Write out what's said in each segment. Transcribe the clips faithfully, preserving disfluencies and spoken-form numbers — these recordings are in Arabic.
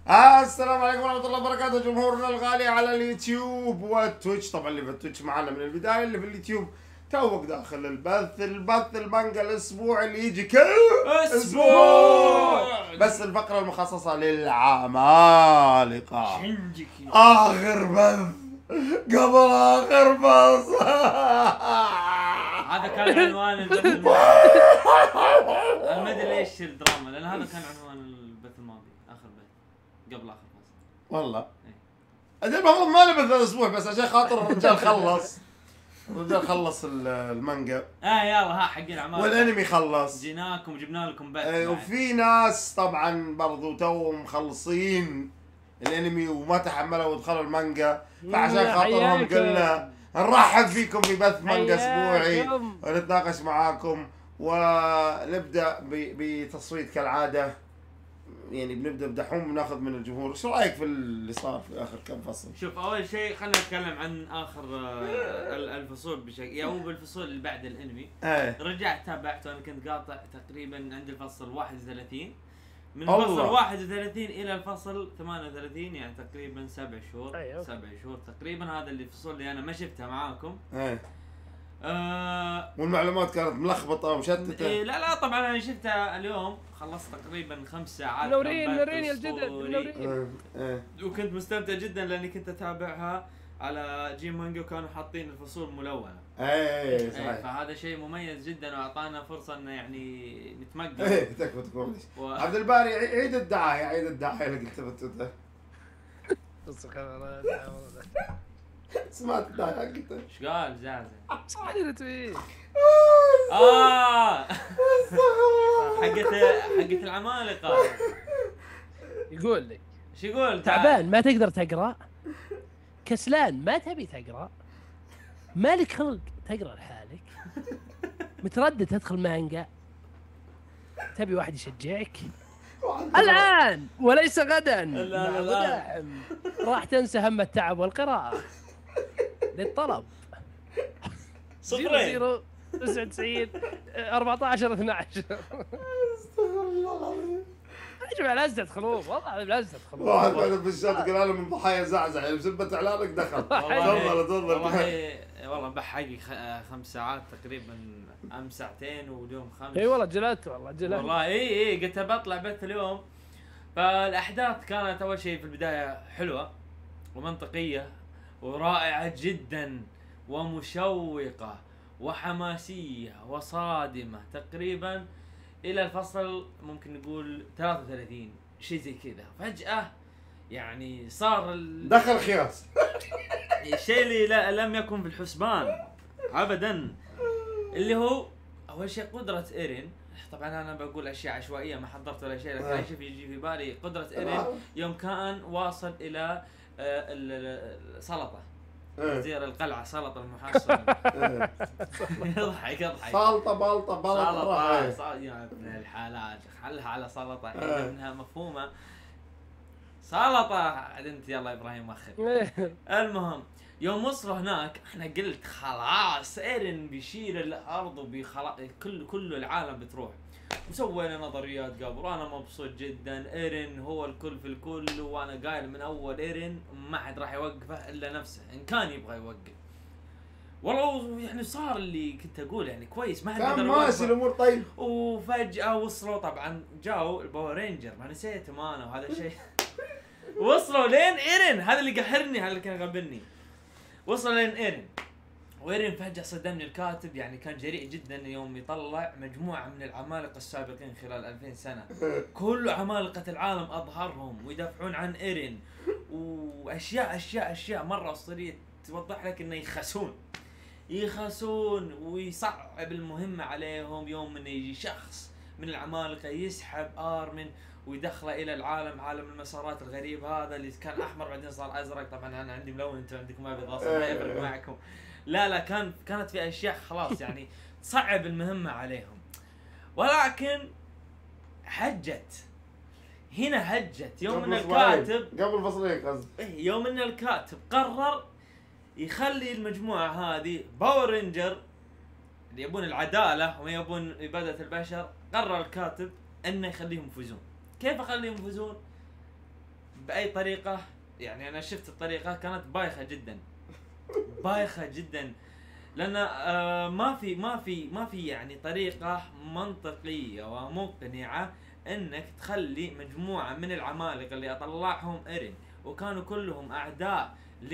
آه السلام عليكم ورحمة الله وبركاته جمهورنا الغالي على اليوتيوب والتويتش. طبعا اللي في التويتش معنا من البداية، اللي في اليوتيوب توك داخل البث. البث المانجا الاسبوع اللي يجي كل اسبوع، بس الفقرة المخصصة للعمالقة. آخر بث قبل آخر بث. هذا كان عنوان البث الماضي. انا ما ادري ليش الدراما، لان هذا كان عنوان البث الماضي، اخر بث قبل اخر بث. والله اجل المفروض ما نبث الاسبوع، بس عشان خاطر الرجال خلص. الرجال خلص المانجا. اه يلا ها حق العمالقة والانمي خلص. جيناكم وجبنا لكم بث. آه وفي ناس طبعا برضو تو مخلصين الانمي وما تحملوا ودخلوا المانجا، فعشان خاطرهم قلنا نرحب فيكم ببث مانجا اسبوعي ونتناقش معاكم ونبدا بتصويت كالعاده. يعني بنبدا بدحوم بناخذ من الجمهور. شو رايك في اللي صار في اخر كم فصل؟ شوف، اول شيء خلينا نتكلم عن اخر الفصول بشكل، يعني بالفصول اللي بعد الانمي. ايه رجعت تابعته، انا كنت قاطع تقريبا عند الفصل واحد وثلاثين، من الفصل واحد وثلاثين الى الفصل ثمانية وثلاثين، يعني تقريبا سبع شهور. أيوه. سبع شهور تقريبا. هذا اللي الفصول اللي انا ما شفتها معاكم. ايه آه والمعلومات كانت ملخبطه ومشتته. إيه لا لا طبعا انا شفتها اليوم، خلصت تقريبا خمس ساعات. منورين منورين يا الجدل منورين. ايه ايه وكنت مستمتع جدا لاني كنت اتابعها على جيم مانجا، وكانوا حاطين الفصول ملونه. ايه صحيح. إيه فهذا شيء مميز جدا، واعطانا فرصه انه يعني نتمقن. ايه تكفى تكون و... عبد الباري عيد الدعايه، عيد الدعايه اللي قلتها بالتويتر. سمعت الدعايه حقته؟ ايش قال زازا؟ صحيت فيه. اه حقت حقت العمالقه. يقول لي ايش يقول؟ تعبان ما تقدر تقرا، كسلان ما تبي تقرا، مالك خلق تقرا لحالك، متردد تدخل مانجا، تبي واحد يشجعك الآن وليس غدا. مع مداحم راح تنسى هم التعب والقراءة. للطلب صفرين زيرو تسعة وتسعين أربعة عشر اثنا عشر. استغفر الله العظيم. يا جماعة لازم تدخلون، والله لازم تدخلون. واحد بعد في الشات قال انا من ضحايا زعزع، يعني بسبة اعلانك دخل. تفضل تفضل. والله والله بحقي خمس ساعات تقريبا، امس ساعتين واليوم خمس. اي والله جلدت والله جلدت والله اي اي قلت بطلع بث اليوم. فالاحداث كانت اول شيء في البدايه حلوه ومنطقيه ورائعه جدا ومشوقه وحماسيه وصادمه، تقريبا الى الفصل ممكن نقول ثلاثة وثلاثين شيء زي كذا. فجاه يعني صار ال... دخل خياس. الشيء اللي لا لم يكن في الحسبان ابدا، اللي هو اول شيء قدره ايرين. طبعا انا بقول اشياء عشوائيه ما حضرت ولا شيء، لكن اي شيء يجي في بالي قدره ايرين يوم كان واصل الى السلطه، وزير القلعه سلطه المحصن. يضحك يضحك سلطه بلطه بلطه. سلطه يا ابن الحلال، خلها على سلطه انها مفهومه. سلطه انت يلا ابراهيم وخر. المهم يوم وصلوا هناك احنا قلت خلاص ايرين بيشيل الارض وبيخلاص كل كل العالم بتروح. وسوينا نظريات قبل وانا مبسوط جدا. ايرين هو الكل في الكل، وانا قايل من اول ايرين ما حد راح يوقفه الا نفسه ان كان يبغى يوقف. والله يعني صار اللي كنت اقول يعني كويس، ما حد كان ماشي الامور طيب. وفجأة وصلوا طبعا جاوا الباور رينجر، ما نسيتهم انا وهذا الشيء. وصلوا لين ايرين، هذا اللي قهرني، هذا اللي كان يغبني. وصلوا لين ايرين، وايرين فجأة صدمني الكاتب، يعني كان جريء جدا يوم يطلع مجموعة من العمالقة السابقين خلال ألفين سنة، كل عمالقة العالم أظهرهم ويدافعون عن ايرين، وأشياء أشياء أشياء مرة أسطورية توضح لك إنه يخسون يخسون ويصعب المهمة عليهم. يوم إنه يجي شخص من العمالقة يسحب آرمن ويدخله الى العالم، عالم المسارات الغريب هذا اللي كان احمر بعدين صار ازرق. طبعا انا عندي ملون، انتم عندكم ما بيضاص، ما يفرق معكم. لا لا كان كانت في اشياء خلاص يعني تصعب المهمه عليهم، ولكن حجت هنا هجت يوم ان الكاتب قبل فصلين قصدي يوم ان الكاتب قرر يخلي المجموعه هذه باور رينجر اللي يبون العداله وما يبون اباده البشر. قرر الكاتب انه يخليهم يفوزون. كيف اخليهم يفوزون؟ باي طريقه، يعني انا شفت الطريقه كانت بايخه جدا بايخه جدا، لان آه ما في ما في ما في يعني طريقه منطقيه ومقنعه انك تخلي مجموعه من العمالقه اللي اطلعهم ايرين وكانوا كلهم اعداء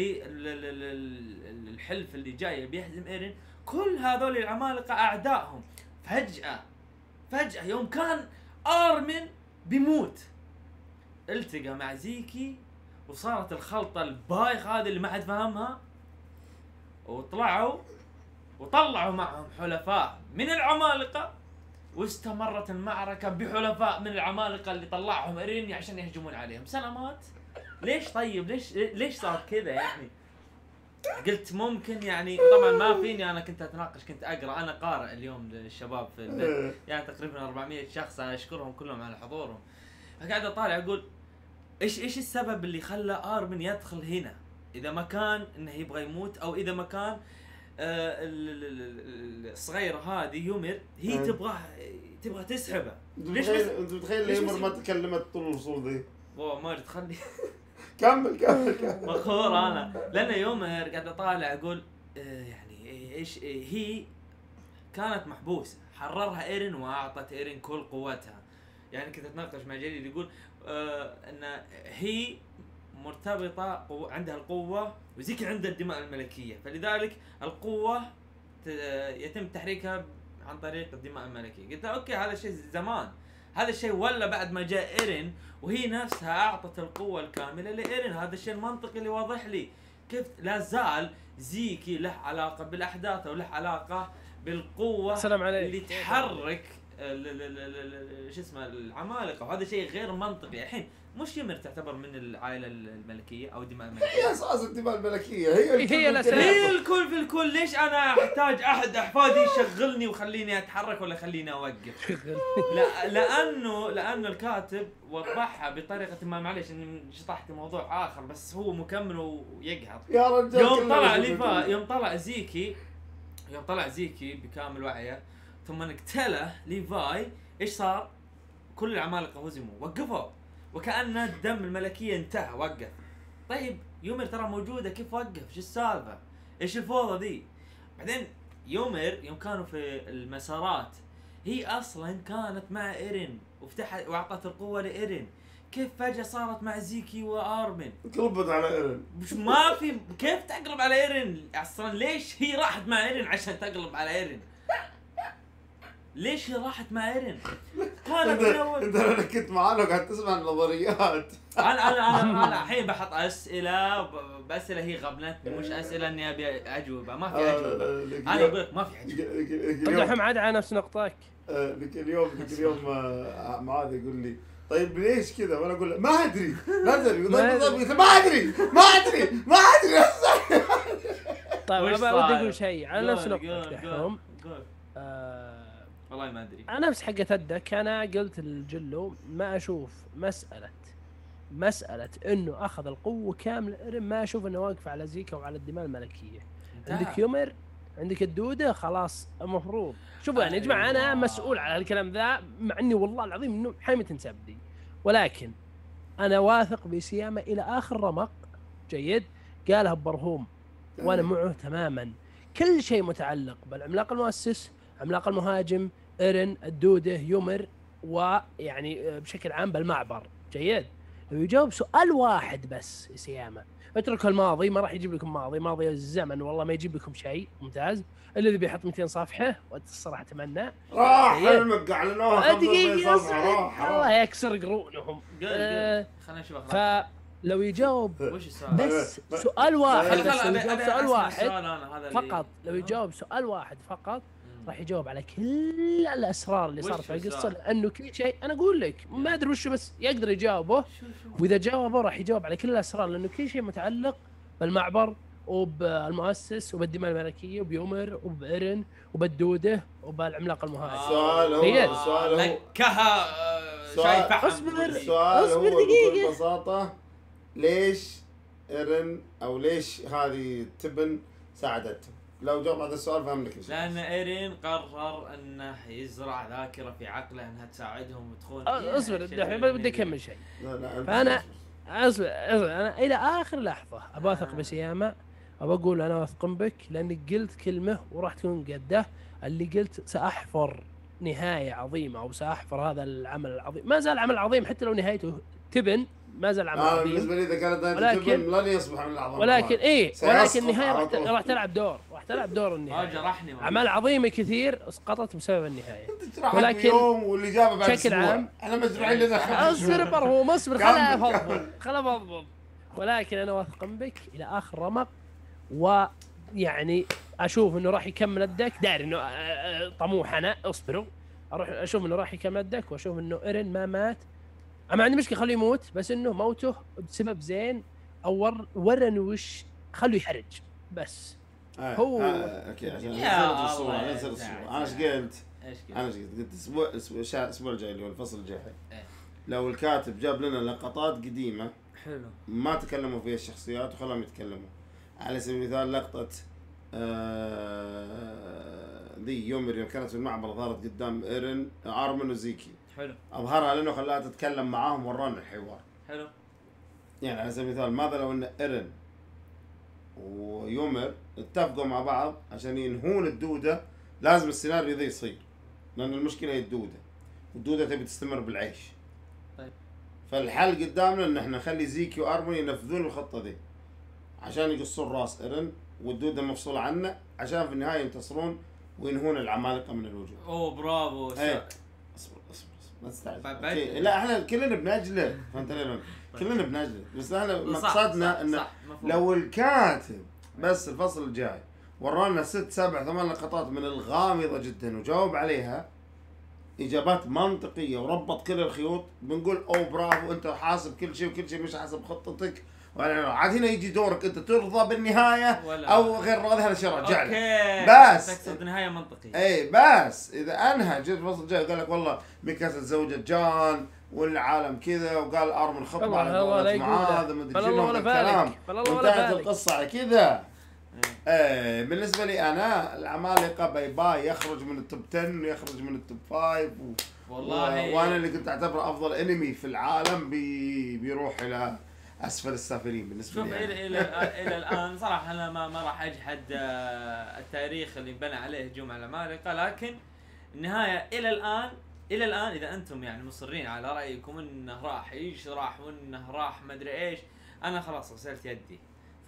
للحلف اللي جاي بيهزم ايرين، كل هذول العمالقه اعدائهم فجاه فجاه يوم كان ارمن بيموت التقى مع زيكي وصارت الخلطه البايخ هذه اللي ما حد فهمها، وطلعوا وطلعوا معهم حلفاء من العمالقه، واستمرت المعركه بحلفاء من العمالقه اللي طلعهم ايرين عشان يهجمون عليهم. سلامات. ليش طيب ليش ليش صار كذا يعني؟ قلت ممكن يعني، طبعا ما فيني انا كنت اتناقش، كنت اقرا، انا قارئ اليوم للشباب في البيت يعني تقريبا أربعمية شخص، انا اشكرهم كلهم على حضورهم. فقاعد اطالع اقول ايش ايش السبب اللي خلى ارمن يدخل هنا؟ اذا ما كان انه يبغى يموت، او اذا ما كان آه الصغيره هذه يومر هي تبغى تبغى تسحبه. ليش انت متخيل يومر ما تكلمت طول الوصول ذي؟ والله ما تخلي كمل كمل كمل مخور انا، لان يومر قاعد اطالع اقول آه يعني ايش هي كانت محبوسه، حررها ايرين واعطت ايرين كل قوتها. يعني كنت اتناقش مع جليل يقول آه ان هي مرتبطه قو... عندها القوه وزيكي عندها الدماء الملكيه، فلذلك القوه ت... يتم تحريكها عن طريق الدماء الملكيه. قلت اوكي هذا الشيء زمان، هذا الشيء ولا بعد ما جاء ايرين وهي نفسها اعطت القوه الكامله لايرين. هذا الشيء المنطقي اللي واضح لي كيف لا زال زيكي له علاقه بالاحداث او له علاقه بالقوه السلام عليك اللي تحرك شو اسمه العمالقه، وهذا شيء غير منطقي. الحين مش يمر تعتبر من العائله الملكيه او الدماء الملكيه؟ هي اساس الدماء الملكيه، هي الكل هي الأساس. هي الكل في الكل. ليش انا احتاج احد احفادي يشغلني ويخليني اتحرك ولا يخليني اوقف؟ لا لانه لانه الكاتب وضحها بطريقه ما، معليش اني شطحت موضوع اخر بس هو مكمل ويقهر. يا رجال يوم طلع ليفا يوم طلع زيكي يوم طلع زيكي بكامل وعيه ثم اقتله ليفاي، ايش صار؟ كل العمالقه هزموا، وقفوا وكأن الدم الملكيه انتهى، وقف. طيب يومر ترى موجوده، كيف وقف؟ شو السالفه؟ ايش الفوضى ذي؟ بعدين يومر يوم كانوا في المسارات هي اصلا كانت مع ايرين وفتحت واعطت القوه لايرين، كيف فجاه صارت مع زيكي وارمن؟ قلبت على ايرين. مش ما في كيف تقلب على ايرين؟ اصلا ليش هي راحت مع ايرين عشان تقلب على ايرين؟ ليش هي راحت مع ايرين؟ كانت انت انت انا كنت معانا وقاعد تسمع النظريات. انا انا انا انا الحين بحط اسئله باسئله هي غبنتني، مش اسئله اني ابي اجوبه، ما في اجوبه. انا اقول لك ما في اجوبه. طيب الحين عاد على نفس نقطك. ذيك اليوم ذيك اليوم معاذ يقول لي طيب ليش كذا؟ وانا اقول له ما ادري ما ادري ما ادري ما ادري ما ادري. طيب انا ودي اقول شيء على نفس نقطك دحوم. والله ما ادري. انا نفس حقة ادك، انا قلت الجلو ما اشوف مسألة مسألة انه اخذ القوة كاملة ايرين، ما اشوف انه واقف على زيكا وعلى الدماء الملكية. عندك يومر، عندك الدودة، خلاص المفروض شوفوا يعني يا جماعة انا مسؤول على الكلام ذا، مع اني والله العظيم انه حيمة تنسب لي، ولكن انا واثق بسيامة الى اخر رمق. جيد، قالها ببرهوم وانا معه تماما. كل شيء متعلق بالعملاق المؤسس، عملاق المهاجم، ايرين، الدودة، يومر، ويعني بشكل عام بالمعبر. جيد، لو يجاوب سؤال واحد بس يا سيامة، اتركوا الماضي، ما راح يجيب لكم ماضي ماضي الزمن، والله ما يجيب لكم شيء ممتاز. الذي بيحط مئتين صفحة والصراحة اتمنى راح علمك اعلنوها دقيقة الله يكسر قرونهم. أه خلينا نشوف. فلو يجاوب وش السؤال؟ بس سؤال واحد، بس لو يجاوب سؤال واحد فقط، لو يجاوب سؤال واحد فقط راح يجاوب على كل الاسرار اللي صارت في القصه، لانه كل شيء انا اقول لك ما ادري وش بس يقدر يجاوبه، واذا جاوبه راح يجاوب على كل الاسرار، لانه كل شيء متعلق بالمعبر وبالمؤسس وبالدماء الملكيه وبيومر وبايرين وبالدوده وبالعملاق المهاجم. السؤال هو السؤال هو لكها شاي فحم. اصبر السؤال اصبر هو دقيقه. بكل بساطه ليش ايرين او ليش هذه تبن ساعدتهم؟ لو جاوب هذا السؤال فهم لك. لان ايرين قرر انه يزرع ذاكره في عقله انها تساعدهم وتخون. اصبر الحين بدي اكمل شيء. لا لا فانا اصبر اصبر انا الى اخر لحظه ابى اثق بسيامه، ابى اقول انا واثق بك لانك قلت كلمه وراح تكون قده. اللي قلت ساحفر نهايه عظيمه او ساحفر هذا العمل العظيم، ما زال عمل عظيم حتى لو نهايته تبن، ما زال عمل انا عظيم. بالنسبه لي اذا كانت نهايته ولكن- تبن لن يصبح من الاعظم. ولكن ايه ولكن سيسقط النهايه على راح ت- طول. راح تلعب دور راح تلعب دور اه النهايه. جرحني والله. اعمال عظيمه كثير اسقطت بسبب النهايه. تجرحك ولكن بيوم والاجابه بعد بشكل اسبوع. عام- احنا مجروحين لنا خمس شهور. اصبر هو مصبر كمل، خلها كمل. افضل خلها افضل. ولكن انا واثق بك الى اخر رمق، ويعني اشوف انه راح يكمل الدك. داري انه آه، آه، طموح انا، اصبروا اروح اشوف انه راح يكمل الدك، واشوف انه ايرين ما مات. انا ما عندي مشكله خليه يموت، بس انه موته بسبب زين او ور ورن وش خليه يحرج بس. آه، هو- آه، اوكي عشان يا نزلت الصوره الله، نزلت يا الصوره. سعد. انا ايش قلت؟ ايش انا كذا؟ ايش قلت؟ قلت الاسبوع الاسبوع الشا- الاسبوع الجاي اللي هو الفصل الجاي إيه. لو الكاتب جاب لنا لقطات قديمه حلو. ما تكلموا فيها الشخصيات وخلاهم يتكلموا. على سبيل المثال لقطه آه، ذي يوم يوم كانت في المعبر ظهرت قدام ايرن ارمن وزيكي، حلو. اظهرها لانه خلاها تتكلم معاهم ورانا الحوار. حلو. يعني على سبيل المثال ماذا لو ان ايرن ويومر اتفقوا مع بعض عشان ينهون الدوده، لازم السيناريو ذا يصير لان المشكله هي الدوده، والدوده تبي تستمر بالعيش. طيب. فالحل قدامنا ان احنا نخلي زيكي وارمون ينفذون الخطه دي عشان يقصون راس ايرن والدوده مفصوله عنه، عشان في النهايه ينتصرون وينهون العمالقه من الوجود. اوه برافو. ايه. اصبر اصبر اصبر ما تستعجل. بعد- أوكي. لا احنا كلنا بنجله، فهمت علي؟ كلنا بنجله، بس احنا صح، مقصدنا صح، انه صح، مفهوم. لو الكاتب بس الفصل الجاي ورانا ست سبع ثمان لقطات من الغامضة جدا وجاوب عليها إجابات منطقية وربط كل الخيوط، بنقول أو برافو أنت حاسب كل شيء وكل شيء مش حسب خطتك. عاد هنا يجي دورك أنت ترضى بالنهاية ولا- أو غير راضي، هذا شيء راجع لك. اوكي. بس. تقصد نهايه منطقيه. اي بس اذا انهى جت الفصل الجاي قال لك والله ميكاسا تزوجت جان والعالم كذا، وقال ارمن خطبه والله على والله لا قولة يقول معاذ ده. ما ادري فلا شنو الله من ولا الكلام، بالك. فلا الله ولا وانتهت بالك. القصه على كذا. ايه بالنسبه لي انا العمالقه باي باي، يخرج من التوب عشرة ويخرج من التوب خمسة و... والله. و... وانا اللي كنت اعتبره افضل انمي في العالم بي... بيروح الى اسفل السافلين بالنسبه شوف لي الى يعني. الى الى الان صراحه انا ما ما راح اجحد آه، التاريخ اللي بنى عليه هجوم على العمالقه، لكن النهايه الى الان الى الان اذا انتم يعني مصرين على رايكم انه راح يشرح وانه راح ما ادري ايش، انا خلاص غسلت يدي. ف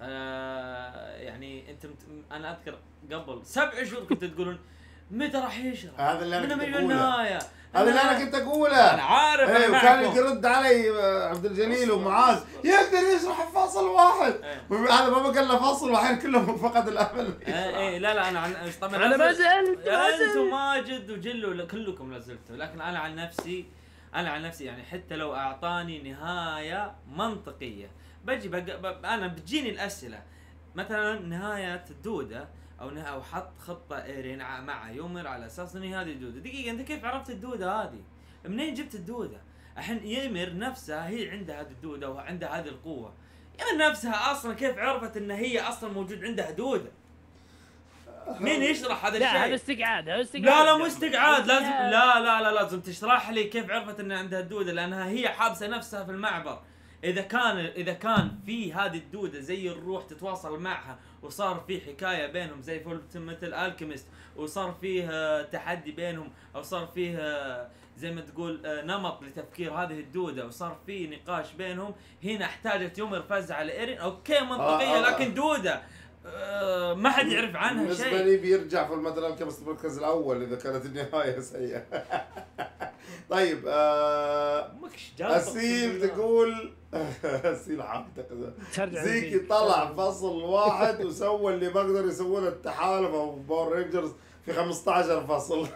يعني انتم انا اذكر قبل سبع شهور كنتوا تقولون متى راح يشرح؟ هذا اللي أنا من كنت من أقوله. النهايه؟ هذا اللي انا كنت اقوله. انا عارف ايه أنا وكان معكم. يرد علي عبد الجليل ومعاذ يقدر يشرح فصل واحد. إيه. هذا ما بقى له فصل واحد كلهم فقد الامل. ايه ايه لا لا انا عن طبعا انا ما لازلت- زلت ما انتم زلت. ماجد وجلو كلكم لازلتوا، لكن انا عن نفسي انا عن نفسي يعني حتى لو اعطاني نهايه منطقيه بجي بق... ب... انا بتجيني الاسئله مثلا نهايه الدوده او نه... او حط خطه ايرين ع- مع يومر على اساس ان هي هذه الدوده. دقيقه انت كيف عرفت الدوده هذه؟ منين جبت الدوده؟ الحين يمر نفسها هي عندها هذه الدوده وعندها هذه القوه، يمر نفسها اصلا كيف عرفت ان هي اصلا موجود عندها دوده؟ مين يشرح هذا لا الشيء؟ هذا استقعاد هذا استقعاد. لا لا مو استقعاد، لازم لا لا لا لازم تشرح لي كيف عرفت ان عندها الدوده، لانها هي حابسه نفسها في المعبر. اذا كان اذا كان في هذه الدوده زي الروح تتواصل معها وصار في حكايه بينهم زي فول مثل الكيميست، وصار فيه آه، تحدي بينهم، او صار فيه آه، زي ما تقول آه، نمط لتفكير هذه الدوده، وصار في نقاش بينهم، هنا احتاجت يومر فز على ايرين. اوكي منطقيه، آه، آه، لكن دوده آه، ما حد يعرف عنها بالنسبه شيء. لي بيرجع في المدرسه الكبس المركز الاول اذا كانت النهايه سيئه. طيب آه مكش جاب اسيل تقول اسيل حاطك ترجع زيكي نزيد. طلع فصل واحد وسوى اللي ما قدر يسوونه التحالف او باور رينجرز في خمسة عشر فصل.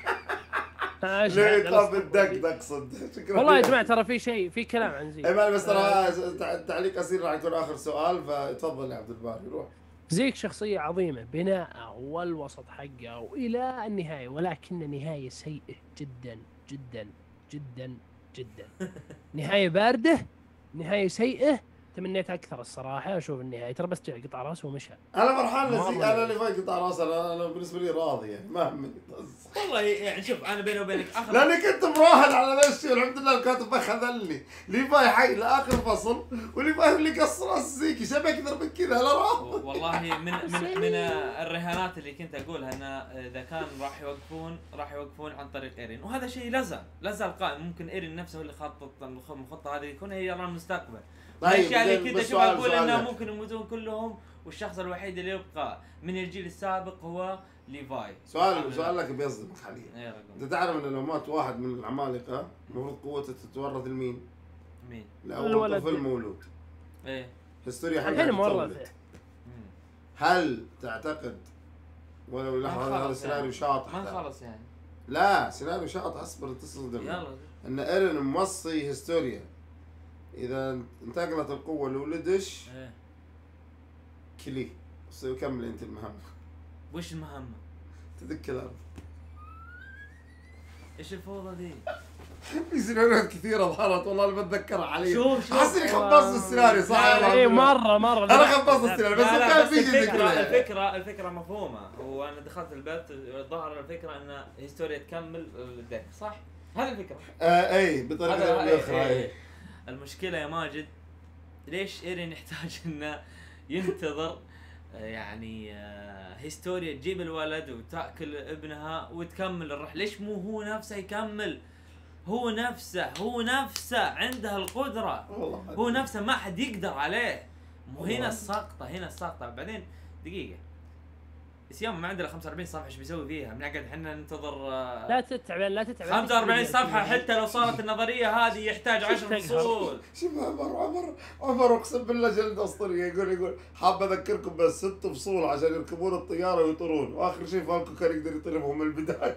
آه، أشهد. ليه أنا طاب الدق تقصد. شكرا. والله يا جماعه ترى في شيء في كلام عن زيك. اي ما بس ترى تع- تعليق اسيل راح يكون اخر سؤال، فتفضل يا عبد الباري روح. زيك شخصيه عظيمه بناءه والوسط حقه والى النهايه، ولكن نهايه سيئه جدا جدا جدا جدا. نهايه بارده، نهايه سيئه، تمنيت اكثر الصراحه اشوف النهايه، ترى بس جاء قطع راسه ومشى. انا فرحان مرة لزي انا اللي فايق قطع راسه، انا أنا بالنسبه لي راضي يعني ما همني. والله يعني شوف انا بيني وبينك اخر لاني كنت مراهن على ذا الشيء، الحمد لله الكاتب ما خذلني، ليفاي حي لاخر فصل وليفاي اللي قص راس زيكي، شبه اكثر من كذا لا راح. والله من من من الرهانات اللي كنت اقولها ان اذا كان راح يوقفون راح يوقفون عن طريق ايرين، وهذا شيء لازال لازال قائم. ممكن ايرين نفسه هو اللي خطط الخطه هذه يكون هي يرى المستقبل. طيب الاشياء اللي كنت اشوف اقول سؤال انه لك. ممكن يموتون كلهم، والشخص الوحيد اللي يبقى من الجيل السابق هو ليفاي. سؤال سؤال لك بيصدمك حاليا. ايه رقم. انت تعرف ان لو مات واحد من العمالقه المفروض قوته تتورث لمين؟ مين؟ لاول الولد. طفل مولود. ايه هستوريا حقها الحين تتولد. مورثه. مم. هل تعتقد ولو ما لحظه هذا خلص سيناريو يعني. شاطح؟ ما خلص يعني. لا سيناريو شاطح، اصبر تصدم. يلا ان ايرين موصي هستوريا اذا انتقلت القوه لولدش ايه كليه، بس كمل انت المهمه. وش المهمة؟ تدك الارض. ايش الفوضى ذي؟ في سيناريوهات كثيره ظهرت والله اللي بتذكرها حاليا. شوف شوف احس اني خبصت السيناريو صح؟ لا، لا، اي مره مره انا خبصت السيناريو بس لا، لا، كان بس في شيء زي الفكرة كذا. الفكرة الفكرة مفهومة، وانا دخلت البيت ظهر الفكرة ان هيستوريا تكمل الديك صح؟ هذه الفكرة. آه اي بطريقه هذا- او إيه، باخرى. إيه، اي إيه. المشكلة يا ماجد ليش ايرين يحتاج انه ينتظر آه، يعني آه، هيستوريا تجيب الولد وتاكل ابنها وتكمل الرحلة؟ ليش مو هو نفسه يكمل؟ هو نفسه هو نفسه عنده القدرة، والله هو نفسه ما حد يقدر عليه. مو والله. هنا السقطة، هنا السقطة. بعدين دقيقة سيام ما عنده خمسة وأربعين صفحة ايش بيسوي فيها؟ بنقعد احنا ننتظر آه، لا تتعب لا تتعب. خمسة وأربعين صفحة حتى لو صارت النظرية هذه يحتاج عشر فصول. شوف عمر عمر عمر اقسم بالله جلد اسطوري. يقول يقول حاب اذكركم بس ست فصول عشان يركبون الطياره ويطيرون، واخر شيء فالكو كان يقدر يطيرهم من البدايه.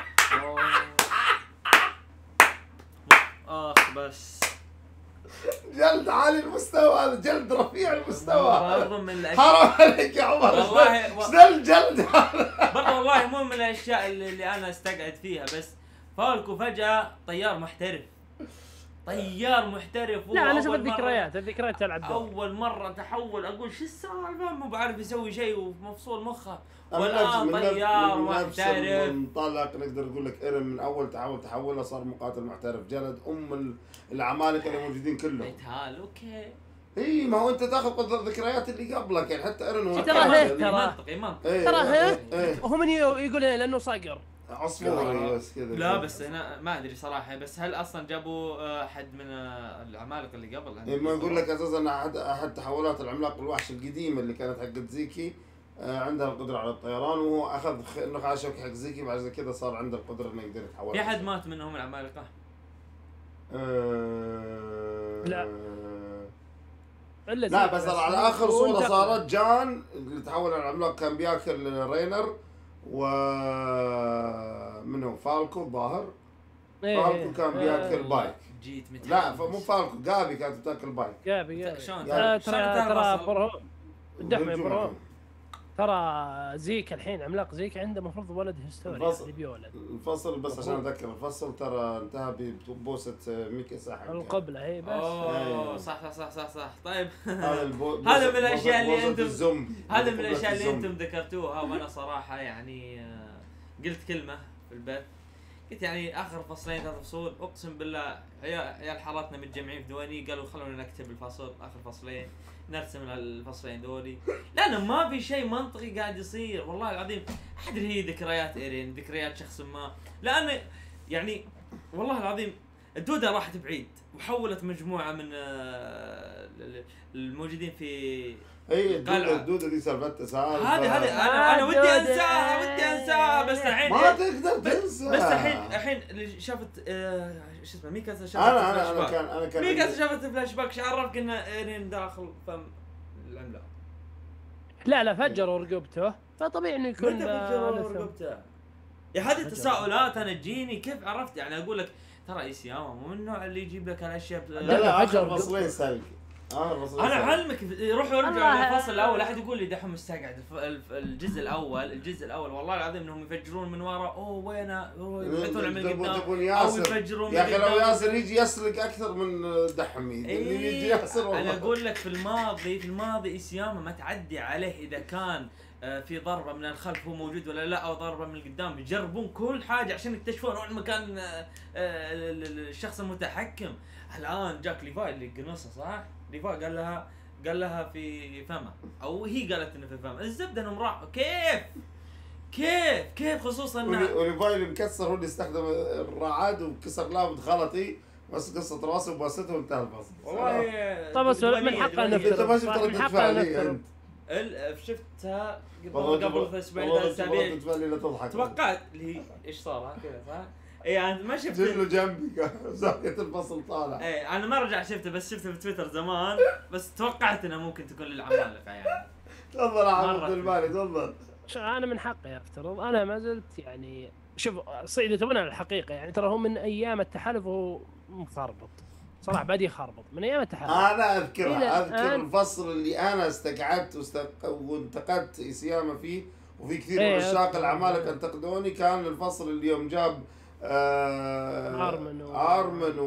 اخ بس جلد عالي المستوى هذا، جلد رفيع المستوى. برضو من الاشياء حرام عليك يا عمر. والله- ايش ذا الجلد هذا؟ برضو والله مو من الاشياء اللي, اللي انا استقعد فيها، بس فالكو فجأة طيار محترف، طيار محترف. لا انا اشوف أول مرة- الذكريات الذكريات تلعب دور. اول مرة تحول اقول شو السالفة، مو بعرف يسوي شيء ومفصول مخه، من والان نفس- من طيار من نفس محترف. المنطلق نقدر نقول لك ايرين من اول تحول تحوله صار مقاتل محترف، جلد ام ال- العمالقه اللي موجودين كلهم. قتال اوكي اي ما هو انت تاخذ قدر الذكريات اللي قبلك يعني، حتى ايرين هو ترى كان- هيك منطقي ترى. منطقي منطقي. إيه، ترى إيه، هيك. إيه. وهو من يقول هنا لانه صقر. عصفوري بس كذا. لا بس هنا ما ادري صراحه، بس هل اصلا جابوا احد من آه، العمالقه اللي قبل؟ إيه، ما يقول لك اساسا احد احد تحولات العملاق الوحش القديمه اللي كانت حقت زيكي آه، عندها القدره على الطيران، وهو اخذ خ- النخاع الشوكي حق زيكي، بعد زي كذا صار عنده القدره انه يقدر يتحول. في احد مات منهم العمالقه؟ آه، لا. الا لا زيك بس على اخر هو صوره انتقل. صارت جان اللي تحول على العملاق كان بياكل رينر و منو فالكو الظاهر. إيه، فالكو كان بياكل بايك. جيت متحمس. لا مو فالكو، جابي كانت بتاكل بايك. جابي جابي. شلون يعني ترى شلون ترى تعرف ترى أصلاً؟ برهوم الدحمه بالجمعة. برهوم. ترى زيك الحين عملاق زيك عنده المفروض ولد هستوري الفصل. اللي بيولد الفصل بس عشان اذكر الفصل ترى انتهى ببوسه ميكاسا حق القبله هي بس. اوه أيوه. صح صح صح صح صح. طيب هذا البو... هذا من الأشياء اللي بوسة أنتم- الزومبي. هذا من بوسة الاشياء اللي الزومبي. انتم ذكرتوها، وانا صراحه يعني آه، قلت كلمه في البيت، قلت يعني اخر فصلين ثلاث فصول اقسم بالله عيال عيال حارتنا متجمعين في دواني قالوا خلونا نكتب الفصل اخر فصلين نرسم الفصلين دولي، لانه ما في شيء منطقي قاعد يصير والله العظيم. ادري هي ذكريات ايرين، ذكريات شخص ما، لانه يعني والله العظيم الدوده راحت بعيد وحولت مجموعه من آه، الموجودين في اي الدودة قلعة. الدودة دي سالفتها سالفة. هذه هذه انا انا ودي انساها ودي انساها بس الحين ما تقدر تنسى. بس الحين الحين اللي شافت آه، شو اسمه ميكاسا شافت انا فلاش انا انا باك. كان انا كان ميكاسا شافت فلاش باك، ايش عرفك ان ايرين داخل فم العملاق؟ لا لا فجروا رقبته فطبيعي انه يكون متى آه، فجروا لثم. رقبته؟ يا هذه التساؤلات انا تجيني كيف عرفت؟ يعني اقول لك ترى ايسياما مو من النوع اللي يجيب لك الاشياء ب- لا لا فجر اخر فصلين سلق. اه الفصل انا الثاني. اعلمك روحوا ارجعوا الله. للفصل الاول. احد يقول لي دحوم مستقعد الف- الف- الجزء الاول الجزء الاول والله العظيم انهم يفجرون من ورا. اوه وينه اوه يبحثون من تبون قدام تبون او ياسر يفجرون من يا اخي لو قدام. ياسر يجي يسرق اكثر من دحمي اللي يجي إيه، ياسر والله. انا اقول لك في الماضي في الماضي ايسياما ما تعدي عليه اذا كان آه، في ضربه من الخلف هو موجود ولا لا، او ضربه من القدام. يجربون كل حاجه عشان يكتشفون وين مكان آه، آه، ال- ال- الشخص المتحكم. الان جاك ليفاي اللي قنصه صح؟ ليفاي قال لها قال لها في فمه او هي قالت انه في فمه. الزبده انهم راحوا كيف كيف كيف خصوصا انها وليفاي اللي مكسر هو اللي استخدم الرعاد وكسر لابد خلطي بس قصه راسه وباسته وانتهى الفصل. والله طب بس من ديوانية- حقه ديوانية. انت ما شفت صح، من ردة حقه فعلي نفكر. انت. ال- شفتها والله قبل تبغى- قبل اسبوعين والله ثلاث اسابيع. ردة فعلي لا تضحك. توقعت اللي هي ايش صار ها كذا صح؟ اي انا ما شفت. جيب له جنبي زاوية الفصل طالع. اي انا ما رجع شفته بس شفته في تويتر زمان. بس توقعت انها ممكن تكون للعمالقه يعني. تفضل يا مرة. عبد المالي تفضل. شو انا من حقي افترض، انا ما زلت يعني شوف صيد اذا تبون على الحقيقه يعني ترى هو من ايام التحالف وهو مخربط صراحه بادي يخربط من ايام التحالف. انا إلى اذكرها اذكر الآن. الفصل اللي انا استقعدت واستق... وانتقدت ايسياما فيه وفي كثير من إيه، عشاق أذكر. العمالقه انتقدوني. كان الفصل اللي يوم جاب آه آرمن و- ارمن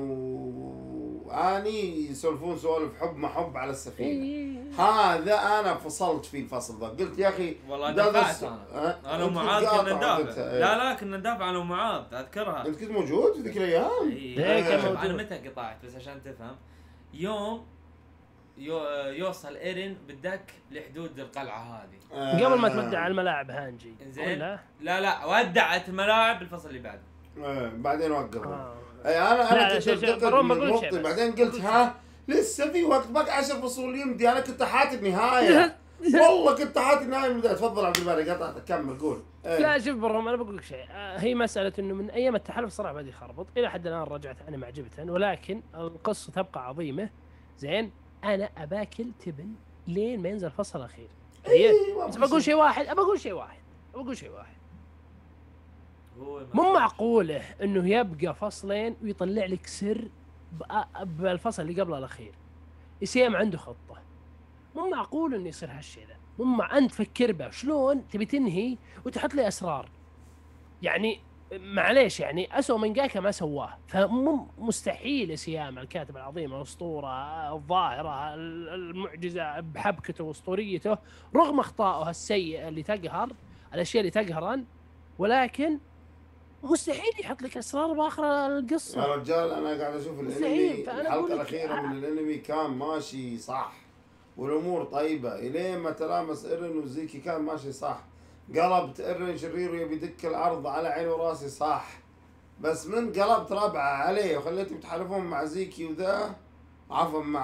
واني يسولفون سوالف حب ما حب على السفينه. إيه. هذا انا فصلت في الفصل ذا قلت يا اخي والله ده دفعت بس- انا. ها؟ انا أنت ومعاذ كنت كنا قاطع ندافع. وقتها، إيه. لا لا كنا ندافع انا ومعاذ اذكرها. انت كنت موجود في ذيك الايام. إيه، اي كان شوف، موجود. انا متى قطعت بس عشان تفهم. يوم يو يوصل ايرين بالدك لحدود القلعه هذه. آه. قبل ما تودع على الملاعب هانجي إنزين. ولا؟ لا لا ودعت الملاعب الفصل اللي بعده. آه. بعدين وقفوا. آه. اي انا لا، انا لا، كنت شوف- شوف، انتقد بروم من بقول شيء نقطي بس. بعدين قلت ها لسه في وقت بقى عشر فصول يمدي. انا كنت حاطط نهايه والله كنت حاطط نهايه من البداية. تفضل عبد الباري قطعتك كمل قول. إيه. لا شوف بروم انا بقول لك شيء آه، هي مساله انه من ايام التحالف صراحه بادي يخربط الى حد الان رجعت انا معجبه ولكن القصه تبقى عظيمه. زين انا اباكل تبن لين ما ينزل الفصل الاخير. تخيل إيه، بس بقول شيء واحد بقول شيء واحد بقول شيء واحد هو مو معقوله انه يبقى فصلين ويطلع لك سر بأ- بالفصل اللي قبله الاخير. يسيم عنده خطه مو معقول انه يصير هالشيء ذا. مو مع انت فكر به شلون تبي تنهي وتحط لي اسرار يعني معليش يعني اسوء من جاكا ما سواه. فمو مستحيل سياما الكاتب العظيم الاسطوره الظاهره المعجزه بحبكته واسطوريته رغم اخطائه السيئه اللي تقهر الاشياء اللي تقهرن ولكن مستحيل يحط لك اسرار باخر القصه. يا رجال انا قاعد اشوف مستحيل. الانمي فأنا أقول الحلقه لك الاخيره آه. من الانمي كان ماشي صح والامور طيبه الين ما تلامس ايرن وزيكي كان ماشي صح. قلبت ايرن شرير ويبي يدك العرض على عيني وراسي صح. بس من قلبت ربعه عليه وخليتهم يتحالفون مع زيكي وذا عفوا مع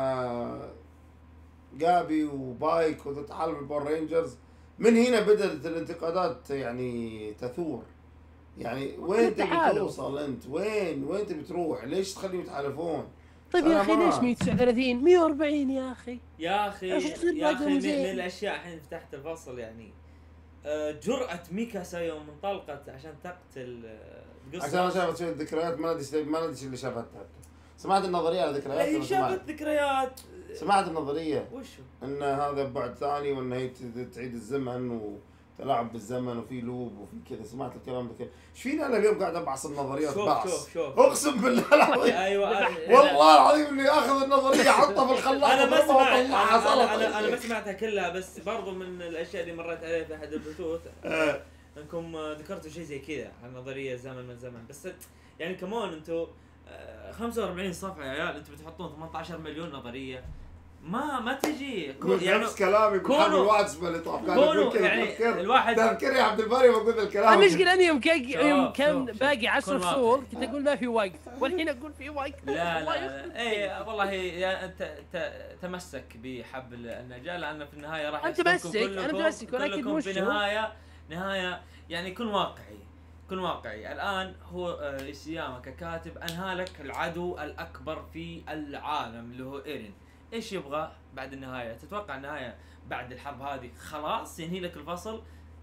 جابي وبايك وذا تحالف البور رينجرز. من هنا بدأت الانتقادات يعني تثور. يعني وين تبي التحالف. توصل انت؟ وين وين تبي تروح؟ ليش تخليهم يتحالفون؟ طيب يا اخي أنا ما- ليش مية وتسعة وثلاثين مية وأربعين يا اخي؟ يا اخي أخي تصير يا اخي باقي من, زين. من الاشياء الحين فتحت الفصل يعني آه، جرأة ميكاسا يوم انطلقت عشان تقتل آه، عشان انا قصة. شافت شوية ذكريات ما ادري ما ادري ايش اللي شافتها. سمعت النظريه على ذكريات هي ولا سمعت؟ شافت ذكريات. سمعت النظريه وشو؟ ان هذا بعد ثاني وان هي ت- تعيد الزمن وتلاعب بالزمن وفي لوب وفي كذا. سمعت الكلام ده كذا. ايش فيني انا اليوم قاعد ابعص النظريات شوف بعص. شوف شوف اقسم بالله العظيم ايوه أنا- والله العظيم اني اخذ النظريه احطها في الخلاط انا ما واضربها سمعت واطلعها انا سلطة. انا, أنا ما سمعتها كلها بس برضو من الاشياء اللي مريت عليها في احد البثوث آه. انكم آه، ذكرتوا شيء زي كذا عن نظريه زمن من زمن. بس يعني كمان انتم آه، خمسة وأربعين صفحه يا عيال انتم بتحطون ثمانية عشر مليون نظريه ما ما تجي كون- يعني نفس كلامي كونوا- محمد واتسبه اللي طاف قاعد كونوا يقول كذا. يعني تذكر الواحد تذكر يا عبد الباري بقول الكلام. المشكلة اني يوم كان يوم شوف، كان شوف، شوف. باقي عشر كن فصول واقعي. كنت اقول ما في وقت والحين اقول في وقت. لا الله لا يخرب اي والله يا انت ت- تمسك بحبل النجاه لان في النهايه راح أنت يسلمكم تمسك، أنا كلكم- متمسك، ولكن كلكم وش في هو؟ نهايه نهايه يعني كن واقعي كن واقعي. الان هو آه، ايسياما ككاتب انهى لك العدو الاكبر في العالم اللي هو ايرين. ايش يبغى بعد النهايه؟ تتوقع النهايه بعد الحرب هذه خلاص ينهي لك الفصل؟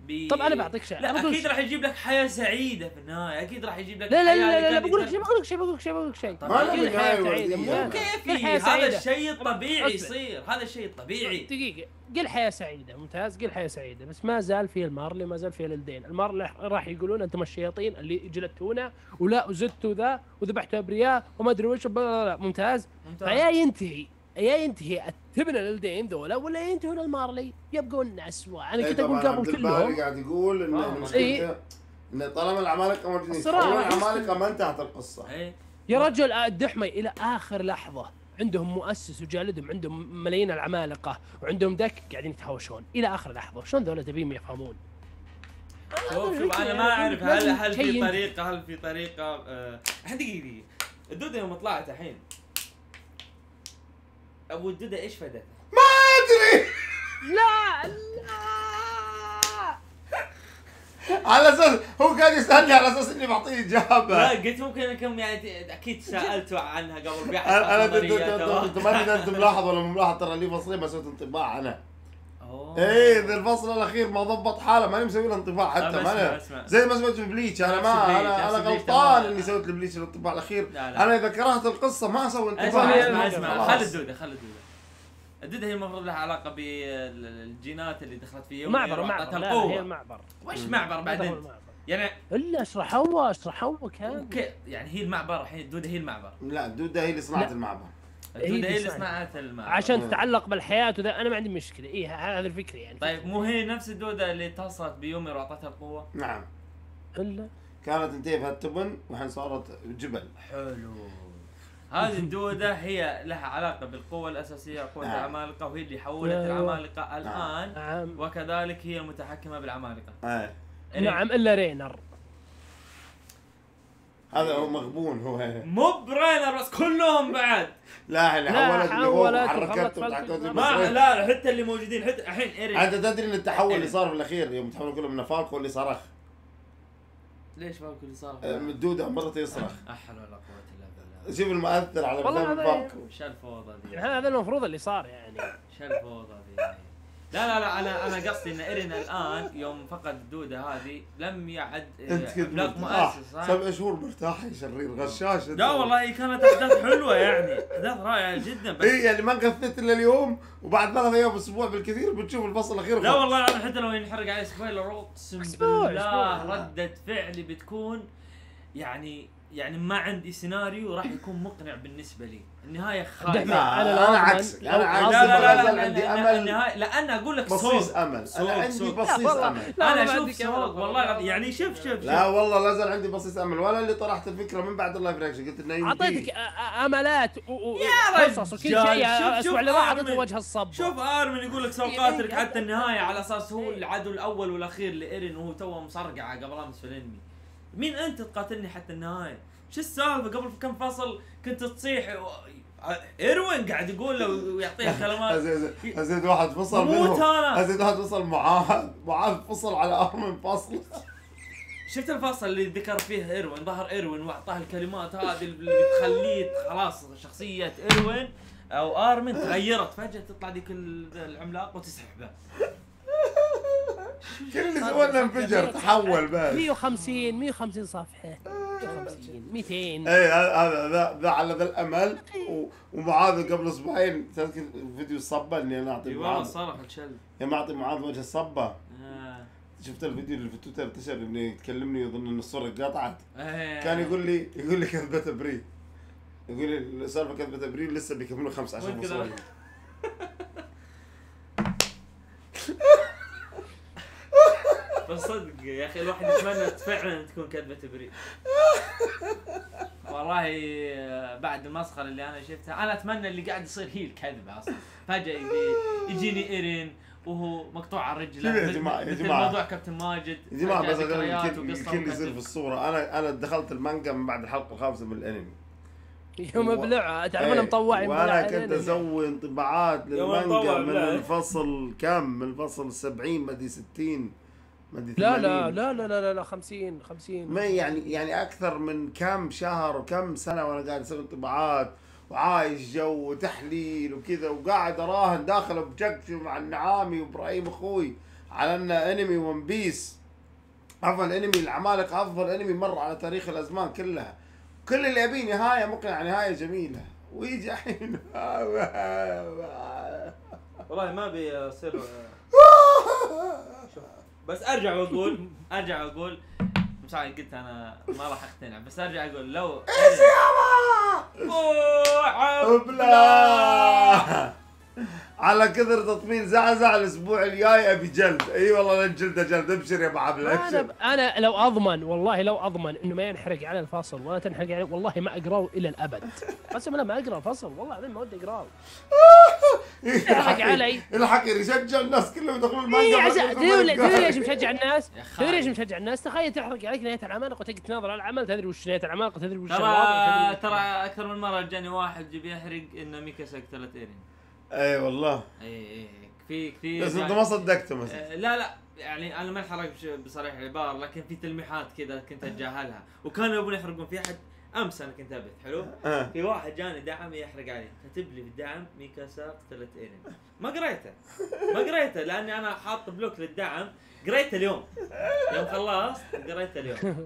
بي... طب انا بعطيك شيء، لا أنا بقول اكيد شيء. راح يجيب لك حياه سعيده في النهايه، اكيد راح يجيب لك لا لا الحياة لا اللي لا, لا كان بقول لك يتمنى- شيء بقول لك شيء بقول لك شيء بقول لك شيء ما له كل حياة نهاية سعيدة وردية. مو- مو كل حياة كيفي، هذا سعيدة. الشيء الطبيعي أسمع. يصير، هذا الشيء الطبيعي. دقيقة، قل حياة سعيدة ممتاز، قل حياة سعيدة، بس ما زال فيه المارلي وما زال فيه الالدين، المارلي راح يقولون انتم الشياطين اللي جلدتونا ولا وزدتوا ذا وذبحتوا ابرياء وما ادري وش بلا لا لا. ممتاز. ممتاز. فيا ينتهي يا ينتهي تبنى الالدين ذولا ولا ينتهون المارلي يبقون اسوء. انا إيه كنت اقول طبعاً قبل عبد الباري كلهم قاعد يقول ان آه، مشكلته إيه. ان طالما العمالقه موجودين الصراحة يتحولون أحس- العمالقه ما انتهت القصه. ايه يا رجل الدحمي الى اخر لحظة عندهم مؤسس وجالدهم، عندهم ملايين العمالقة وعندهم ذاك قاعدين يتهاوشون الى اخر لحظة. شلون ذولا تبيهم يفهمون؟ شوف شوف انا ما اعرف هل هل في طريقه هل في طريقه آه، الحين دقيقه دقيقه الدوده يوم طلعت الحين ابو الدوده ايش فادته؟ ما ادري لا لا على اساس هو قاعد يسالني على اساس اني بعطيه لا اجابه. قلت ممكن انكم يعني اكيد سالتوا عنها قبل بيحصل انا انا نظريات. انت ما ادري اذا انت ملاحظ ولا مو ملاحظ، ترى لي فصلين ما سويت انطباع انا. أوه. ايه ذا الفصل الاخير ما ضبط حاله، ماني مسوي له انطباع حتى. طب ما انا اسمع، اسمع. زي ما سويت في بليتش، انا نفس ما بليتش، انا نفس انا بليتش غلطان تمام. اني سويت لبليتش الانطباع الاخير. لا لا. انا اذا كرهت القصه ما اسوي انطباع. اسمع اسمع خلاص. اسمع خل الدوده خل الدوده الدوده هي المفروض لها علاقه بالجينات اللي دخلت في يوم معبر وأعطتها معبر لا لا، هي القوه. المعبر. وش معبر هذا بعدين؟ هو المعبر. يعني الا اشرحوها اشرحوها كان اوكي يعني هي المعبر الحين الدوده هي المعبر. لا الدوده هي اللي صنعت لا. المعبر. الدوده هي اللي صنعت. صنعت المعبر. عشان مم. تتعلق بالحياه وذا انا ما عندي مشكله. اي هذا الفكره يعني. طيب مو هي نفس الدوده اللي اتصلت بيومير واعطتها القوه؟ نعم الا كانت انتهي بهالتبن والحين صارت جبل. حلو. هذه الدودة هي لها علاقة بالقوة الأساسية قوة نعم. العمالقة، وهي اللي حولت أيوة. العمالقة الآن، نعم وكذلك هي المتحكمة بالعمالقة. ايه يعني نعم الا رينر. هذا هو مغبون هو. مو برينر بس كلهم بعد. لا اللي لا، حولت اللي هو حولت حركت وخلت وتحكمت فلك. ما بالبصرين. لا حتى اللي موجودين حتى الحين ايرين. انت تدري ان التحول اللي إيه. صار في الاخير يوم تحولوا كلهم من فالكو اللي صرخ ليش ما كل صار؟ آه، من الدوده مرته يصرخ. أحلى ولا قوة إلا بالله. شوف المؤثر على والله مثال هذا- فالكو. شو الفوضى ذي؟ هذا المفروض اللي صار يعني. شو الفوضى ذي؟ لا لا لا انا انا قصدي ان ايرين الان يوم فقد الدوده هذه لم يعد انت كنت عملاق مرتاح مؤسس. ها؟ سبع شهور مرتاح يا شرير غشاش. لا والله هي كانت احداث حلوه يعني احداث رائعه جدا بس ايه يعني ما قفلت الا اليوم وبعد ثلاث ايام اسبوع بالكثير بتشوف الفصل الاخير. لا والله انا حتى لو ينحرق علي سبويلر اقسم أسبوع، بالله أسبوع. ردة فعلي بتكون يعني يعني ما عندي سيناريو راح يكون مقنع بالنسبه لي. النهايه خايسه. دحمة. لا أنا انا, لو أنا أضمن- عكسك لو انا عكسك أضمن- لا لا لا ما لا, زال لا, عندي لا, امل النهاية لا انا اقول لك بصيص صوت. امل. صوت، انا عندي صوت. بصيص والله. امل. لا، انا ما اشوف عندي كلام. صوت والله يعني شوف شوف شوف لا والله لا زال عندي بصيص امل، ولا اللي طرحت الفكره من بعد اللايف رياكشن قلت انه يمدي. اعطيتك أ- أ- امالات و- و- يا وقصص وكل رجال، شيء. شوف- الاسبوع شوف اللي راح آرمن. اعطيته وجه الصب. شوف ارمن يقول لك سوف إيه، قاتلك إيه، حتى إيه. النهايه على اساس هو إيه. العدو الاول والاخير لايرين وهو توه مصرقعه قبل امس في الانمي. مين انت تقاتلني حتى النهايه؟ شو السالفه؟ قبل كم فصل كنت تصيح و... ايروين قاعد يقول له ويعطيه كلمات. ازيد ازيد واحد فصل بموت منهم. أنا. ازيد واحد فصل معاذ معاذ فصل على ارمن فصل. شفت الفصل اللي ذكر فيه ايروين ظهر ايروين واعطاه الكلمات هذه اللي بتخليه خلاص شخصيه ايروين او ارمن تغيرت فجاه تطلع ذيك العملاق وتسحبه. كل اللي سوى انه انفجر تحول بس. مية وخمسين مية وخمسين صفحه مية وخمسين مئتين. اي هذا ذا ذا على ذا الامل و- ومعاذ قبل اسبوعين تذكر فيديو الصبه اني انا اعطي اي والله معاذ صرخ الكلب. يا ما اعطي معاذ وجه الصبه. آه. شفت الفيديو اللي في تويتر انتشر انه يتكلمني يظن ان الصوره قطعت. آه. كان يقول لي يقول لي كذبه ابريل. يقول لي السالفه كذبه ابريل لسه بيكملوا خمسة عشر وين كذا؟ فصول. بس صدق يا اخي الواحد يتمنى فعلا تكون كذبة ابريل. والله آه، بعد المسخره اللي انا شفتها انا اتمنى اللي قاعد يصير هي الكذبه اصلا. فجاه يجي- يجيني ايرين وهو مقطوع على رجله شوف يا مثل- جماعة- يا مثل جماعة. موضوع كابتن ماجد. يا جماعه فجأة بس عشان ذكريات الكل وقصة الكل يصير وكذب. في الصوره. انا انا دخلت المانجا من بعد الحلقه الخامسه من الانمي. يوم ابلعه تعرفون إيه، مطوعين. وانا كنت اسوي انطباعات يوم للمانجا مطوع من بلا. الفصل كم؟ من الفصل سبعين ما ادري ستين ما ادري لا ثمانين. لا لا لا لا لا خمسين خمسين. ما يعني يعني اكثر من كم شهر وكم سنه وانا قاعد اسوي انطباعات وعايش جو وتحليل وكذا وقاعد اراهن داخل بجكشو مع النعامي وابراهيم اخوي على ان انمي ون بيس افضل انمي العمالقه، افضل انمي مر على تاريخ الازمان كلها. كل اللي يبيه نهايه مقنعه، نهايه جميله، ويجي الحين والله ما ابي اصير بس ارجع واقول ارجع واقول مش عارف، قلت انا ما راح اقتنع، بس ارجع اقول لو ايش يابا بلا على كثر تطبيل زعزع الاسبوع الجاي ابي جلد. اي والله الجلده جلد. ابشر يا ابو عبد انا انا لو اضمن والله لو اضمن انه ما ينحرق على الفصل ولا تنحرق عليه والله ما اقراه الى الابد. قسما بالله ما اقرا الفصل والله العظيم ما ودي اقراه. يحرق علي الحكي يشجع الناس كلهم يدخلون المانجا. تدري ليش مشجع الناس؟ تدري ليش مشجع الناس؟ تخيل تحرق عليك نهايه العمالقه وتقعد تناظر على العمل، تدري وش نهايه العمالقه، تدري وش ترى ترى اكثر من مره جاني واحد جيب يحرق ان ميكاسا قتلت ايرين. اي والله اي اي في كثير، بس انت ما صدقته مثلا. آه لا لا يعني انا ما انحرق بصريح العباره، لكن في تلميحات كذا كنت اتجاهلها، وكانوا يبون يحرقون. في احد امس انا كنت ابث حلو، أه. في واحد جاني دعم يحرق علي، كتب لي في الدعم ميكاسا قتلت ايرين. ما قريته ما قريته لاني انا حاط بلوك للدعم، قريته اليوم يوم خلصت قريته اليوم.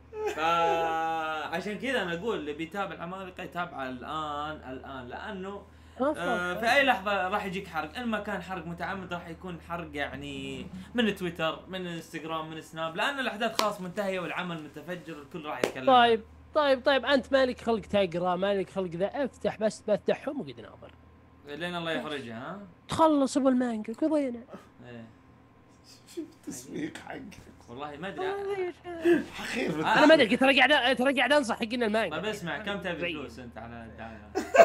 فعشان كذا انا اقول اللي بيتابع العمالقه يتابع الان الان لانه آه في اي لحظه راح يجيك حرق، ان ما كان حرق متعمد راح يكون حرق يعني من تويتر من انستغرام من سناب، لان الاحداث خلاص منتهيه والعمل متفجر الكل راح يتكلم. طيب طيب طيب انت مالك خلق تقرا، مالك خلق ذا، افتح بس بفتحهم وقعد ناظر لين الله يفرجها. ها تخلص بالمانجا قضينا. ايه شو التسويق حقك؟ والله ما ادري حخير. انا ما ادري ترى قاعد ترى قاعد انصح حقنا المانجا. طيب اسمع، كم تبي فلوس انت على الدعم؟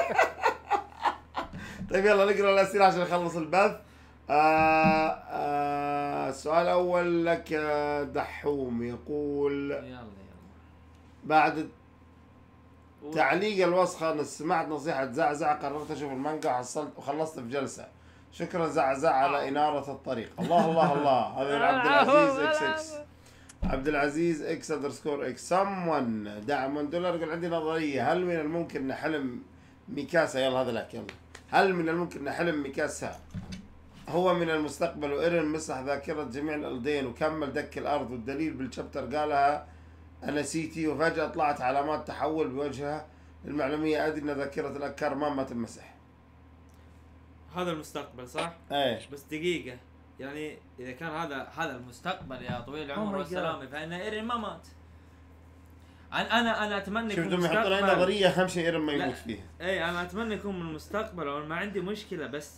طيب يلا نقرا الاسئله عشان نخلص البث. آه آه السؤال الاول لك يا دحوم، يقول يلا يلا بعد تعليق الوسخه انا سمعت نصيحه زعزع قررت اشوف المانجا وحصلت وخلصت في جلسه. شكرا زعزع على اناره الطريق. الله الله الله. هذا عبد العزيز اكس اكس عبد العزيز اكس اندرسكور اكس سمون دعم دولار. يقول عندي نظريه، هل من الممكن نحلم ميكاسا، يلا هذا لك، يلا هل من الممكن نحلم ميكاسا هو من المستقبل وإيرين مسح ذاكرة جميع الألدين وكمل دك الأرض، والدليل بالشابتر قالها أنا سيتي وفجأة طلعت علامات تحول بوجهها. للمعلومية أدري أن ذاكرة الأكار ما ما تمسح. هذا المستقبل صح؟ ايه بس دقيقة، يعني إذا كان هذا هذا المستقبل يا طويل العمر Oh والسلامة فإن إيرين ما مات. أنا أنا أنا أتمنى شوف يكون بدهم يحطوا لنا نظرية أهم شيء إيرين ما لا. يموت فيها. اي انا اتمنى يكون من المستقبل، وانا ما عندي مشكله، بس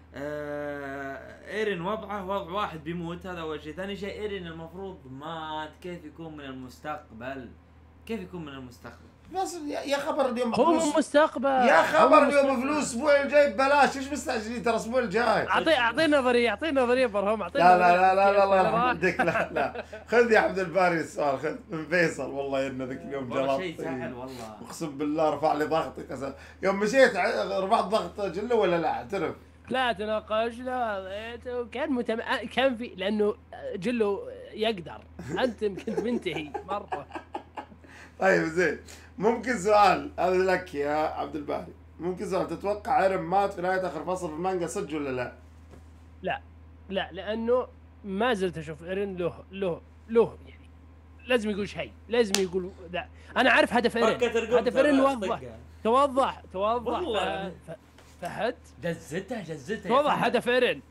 آه ايرين وضعه وضع واحد بيموت، هذا اول شيء. ثاني شيء ايرين المفروض مات، كيف يكون من المستقبل؟ كيف يكون من المستقبل؟ بس يا خبر اليوم هو فلوس. مستقبل يا خبر اليوم فلوس، الاسبوع الجاي ببلاش، ايش مستعجلين؟ ترى الاسبوع الجاي. اعطي اعطي نظريه اعطي نظريه برهم اعطي. لا لا لا لا لا الله يرحم والديك. لا لا خذ يا عبد الباري السؤال، خذ من فيصل. والله ان ذاك اليوم والله جلط شيء سهل والله. اقسم بالله رفع لي ضغطي قسم. يوم مشيت رفعت ضغط جلو ولا لا؟ اعترف. لا تناقش لا كان متم... كان في لانه جلو يقدر، انت كنت منتهي مره. طيب زين، ممكن سؤال هذا لك يا عبد الباري، ممكن سؤال، تتوقع ايرين مات في نهايه اخر فصل في المانجا صدق ولا لا؟ لا لا لانه ما زلت اشوف ايرين له له له يعني لازم يقول شيء، لازم يقول لا. انا عارف هدف ايرين، هدف ايرين وضح توضح توضح والله. ف... فهد جزتها جزتها توضح هدف ايرين.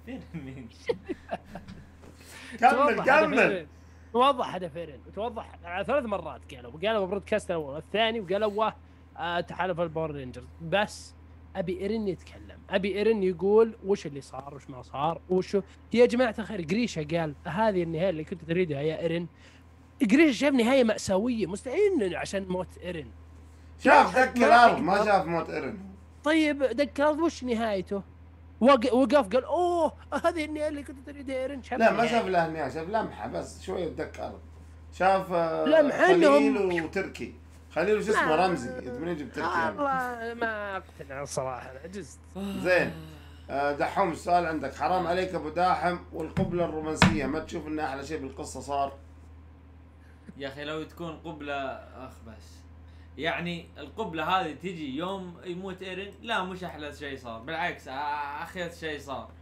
كمل كمل. توضح هدف ايرين وتوضح ثلاث مرات، قالوا قالوا ببرودكاست الاول والثاني، وقالوا آه تحالف الباور رينجرز. بس ابي ايرين يتكلم، ابي ايرين يقول وش اللي صار وش ما صار وش يا جماعه الخير. قريشه قال هذه النهايه اللي كنت تريدها يا ايرين. قريشه شاف نهايه مأساويه مستحيل عشان موت ايرين. شاف دك الارض ما شاف موت ايرين. طيب دك الارض وش نهايته؟ وقف قال اوه هذه النهايه اللي كنت تريدها ايرين. لا ما شاف له نهايه، شاف لمحه بس شويه دك ارض. شاف لمحه خليل وتركي. خليل شو اسمه رمزي، من يجيب تركي يعني. والله ما اقتنع الصراحه، انا عجزت. زين دحوم السؤال عندك، حرام عليك ابو داحم والقبله الرومانسيه، ما تشوف انه احلى شيء بالقصه صار؟ يا اخي لو تكون قبله اخ بس يعني القبله هذه تجي يوم يموت ايرين، لا مش احلى شيء صار، بالعكس اخير شيء صار.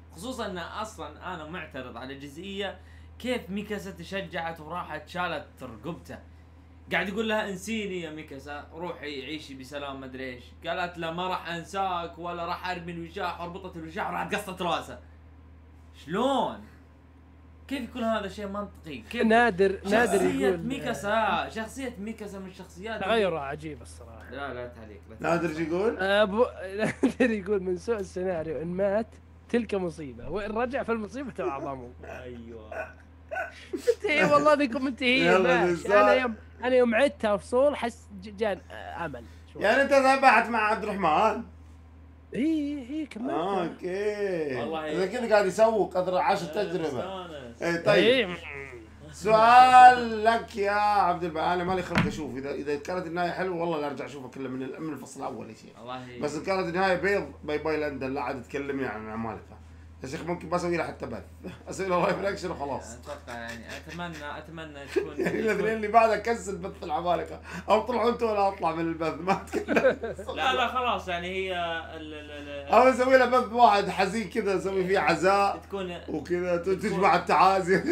خصوصا ان اصلا انا معترض على جزئيه كيف ميكاسا تشجعت وراحت شالت رقبته، قاعد يقول لها انسيني يا ميكاسا روحي عيشي بسلام ما ادري ايش، قالت له ما راح انساك ولا راح ارمي الوشاح، وربطت الوشاح وراحت قصت راسه. شلون؟ كيف يكون هذا شيء منطقي؟ كيف نادر نادر شخصية يقول ميكاسا شخصية ميكاسا من الشخصيات تغيره عجيب الصراحه. لا لا تعليق لا تعليق. نادر ايش يقول؟ أبو... نادر يقول من سوء السيناريو ان مات تلك مصيبه وان رجع فالمصيبه اعظم. ايوه منتهي والله ذيكم منتهي. يلا ماشي. نسال. انا يوم انا يوم عدتها فصول حس ج- جان امل شوي. يعني انت ذبحت مع عبد الرحمن؟ اي اي كملت. آه، اوكي والله اذا كذا قاعد يسوق اثر عاش التجربه. استانس. اي طيب إيه. سؤال لك يا عبد الباقي، انا مالي خلق اشوف اذا اذا كانت النهايه حلوه والله لا ارجع اشوفها كلها من ال- من الفصل الاول يا شيخ. والله بس ان كانت النهايه بيض باي باي لندن لا عاد تكلمني عن عمالقه يا شيخ. ممكن ما اسوي لها حتى بث، اسوي لها لايف رياكشن وخلاص. اتوقع يعني اتمنى اتمنى تكون يعني الاثنين اللي بعدها كنسل بث العمالقه، او طلعوا انتوا ولا اطلع من البث ما اتكلم. لا لا خلاص يعني هي ال ال ال او اسوي لها بث واحد حزين كذا اسوي فيه عزاء تكون وكذا تجمع التعازي.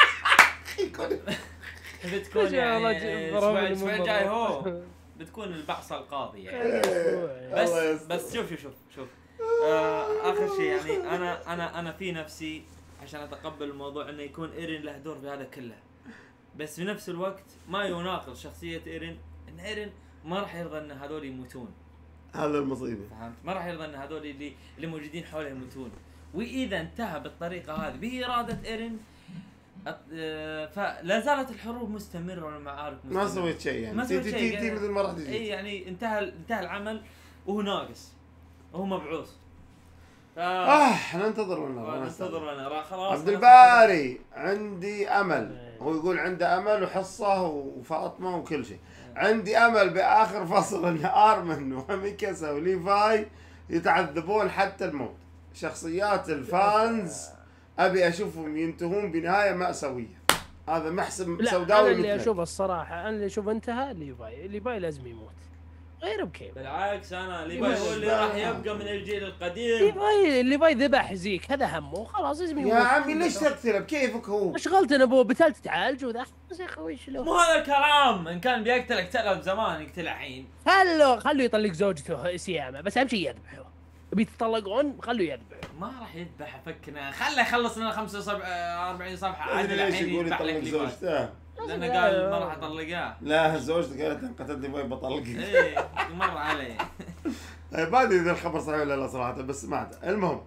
بتكون يا يعني رجل، الاسبوع ضربني الاسبوع من الجاي برا. هو بتكون البعصه القاضي يعني. إيه، بس الله يستر. بس شوف شوف شوف شوف آه اخر شيء يعني انا انا انا في نفسي عشان اتقبل الموضوع انه يكون ايرين له دور في هذا كله، بس في نفس الوقت ما يناقض شخصيه ايرين ان ايرين ما راح يرضى ان هذول يموتون. هذا المصيبه. فهمت؟ ما راح يرضى ان هذول اللي اللي موجودين حوله يموتون، واذا انتهى بالطريقه هذه باراده ايرين أط- آه، فلا زالت الحروب مستمره والمعارك مستمره. ما سويت شيء يعني ما تي سويت تي شيء. تي تي مثل ما راح اي تجي. يعني انتهى انتهى العمل وهو ناقص وهو مبعوث. ف اه ننتظر ونرى. ننتظر ونرى خلاص. عبد الباري عندي امل، هو يقول عنده امل وحصه وفاطمه وكل شيء. عندي امل باخر فصل ان ارمن وميكاسا وليفاي يتعذبون حتى الموت. شخصيات الفانز ابي اشوفهم ينتهون بنهايه ماساويه. هذا محسن لا سوداوي انا اللي مثلك. اشوف الصراحه انا اللي اشوف انتهى ليفاي ليفاي لازم يموت غير بكيف. بالعكس انا ليفاي هو اللي راح يبقى من الجيل القديم. ليفاي ليفاي ذبح زيك هذا همه خلاص لازم يموت. يا عمي ليش تقتله بكيفك هو؟ ايش غلطنا ابوه بتال تتعالج وذا يا اخوي ايش له. مو هذا الكلام، ان كان بيقتلك اقتله زمان يقتله الحين. خلوا خلوا يطلق زوجته سيامه بس اهم شيء يذبحه. بيتطلقون خلوا يذبحوا. ما راح يذبح فكنا، خله يخلص لنا خمسة وأربعين صفحه عاد ليش الحين يقول يذبح لك يطلق ليفاي. زوجته؟ لانه قال ما راح اطلقاه. لا زوجته قالت انقتلت لي وين بطلقك. ايه مر علي. ما ادري اذا الخبر صحيح ولا لا صراحه بس ما أدري. المهم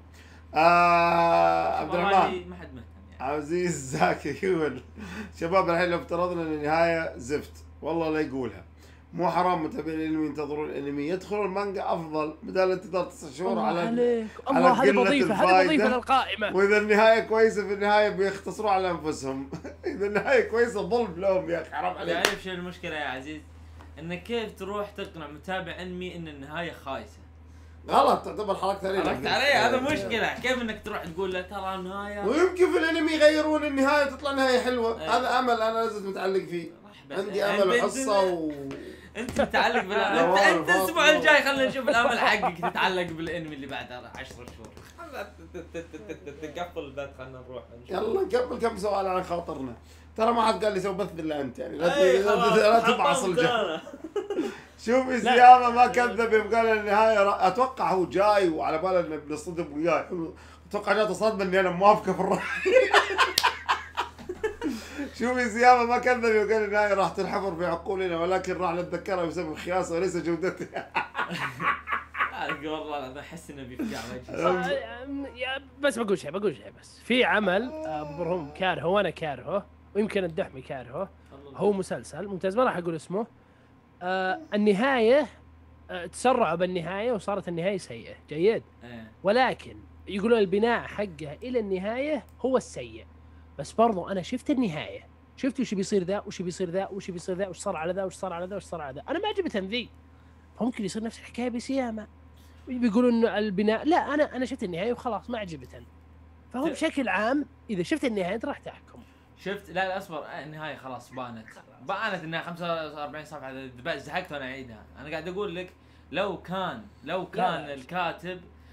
آه عبد الرحمن والله ما حد مهتم يعني. عزيز زاكي يقول شباب الحين لو افترضنا ان النهايه زفت والله لا يقولها، مو حرام متابعين الانمي ينتظرون الانمي يدخلون المانجا افضل بدل الانتظار تسع شهور الله على عليك على الله هذه قلة وظيفه هذه الفايدة. وظيفه للقائمه. واذا النهايه كويسه في النهايه بيختصروا على انفسهم. اذا النهايه كويسه ظلم لهم يا اخي حرام عليك. تعرف شو المشكله يا عزيز؟ انك كيف تروح تقنع متابع انمي ان النهايه خايسه؟ غلط تعتبر حركت عليه. عرفت علي؟ هذا مشكله، كيف انك تروح تقول له ترى النهايه ويمكن في الانمي يغيرون النهايه تطلع نهايه حلوه. إيه. هذا امل انا لازم متعلق فيه. مرحبا. عندي أنت- امل أنت- وحصه و انت متعلق بال انت والله انت الاسبوع والله. الجاي خلينا نشوف الامل حقك تتعلق بالانمي اللي بعده عشر شهور. تقفل البث خلينا نروح نشوف. يلا نكمل كم سؤال على خاطرنا. ترى ما حد قال لي سوي بث الا انت يعني لا إيه، ت- خلاص، لا تبعص حطمت الجو. أنا. شوف سيامه ما كذب يوم قال النهايه را... اتوقع هو جاي وعلى باله انه بنصطدم وياه. اتوقع جاته صدمه اني انا موافقه في الراي. شوفي سيامه ما كذب يوم قال النهايه راح تنحفر في عقولنا ولكن راح نتذكرها بسبب خياسه وليس جودتها. والله انا احس انه بيفجع وجهي. آه، يا- بس بقول شيء بقول شيء بس في عمل آه، برهم كارهه وانا كارهه ويمكن الدحمي كارهه. هو مسلسل ممتاز ما راح اقول اسمه. آه النهايه آه تسرعوا بالنهايه وصارت النهايه سيئه جيد إيه. ولكن يقولون البناء حقه الى النهايه هو السيء. بس برضو انا شفت النهايه شفت وش بيصير ذا وش بيصير ذا وش بيصير ذا وش صار على ذا وش صار على ذا وش صار على ذا. انا ما عجبتني ذي فممكن يصير نفس الحكايه بسيامه بيقولون انه البناء لا انا انا شفت النهايه وخلاص ما عجبتني. فهو ت- بشكل عام اذا شفت النهايه انت راح تحكم. شفت لا لا اصبر آه، النهايه خلاص بانت بانت انها خمسة وأربعين صفحه ذبحت زهقت وانا اعيدها. انا قاعد اقول لك لو كان لو كان لا. الكاتب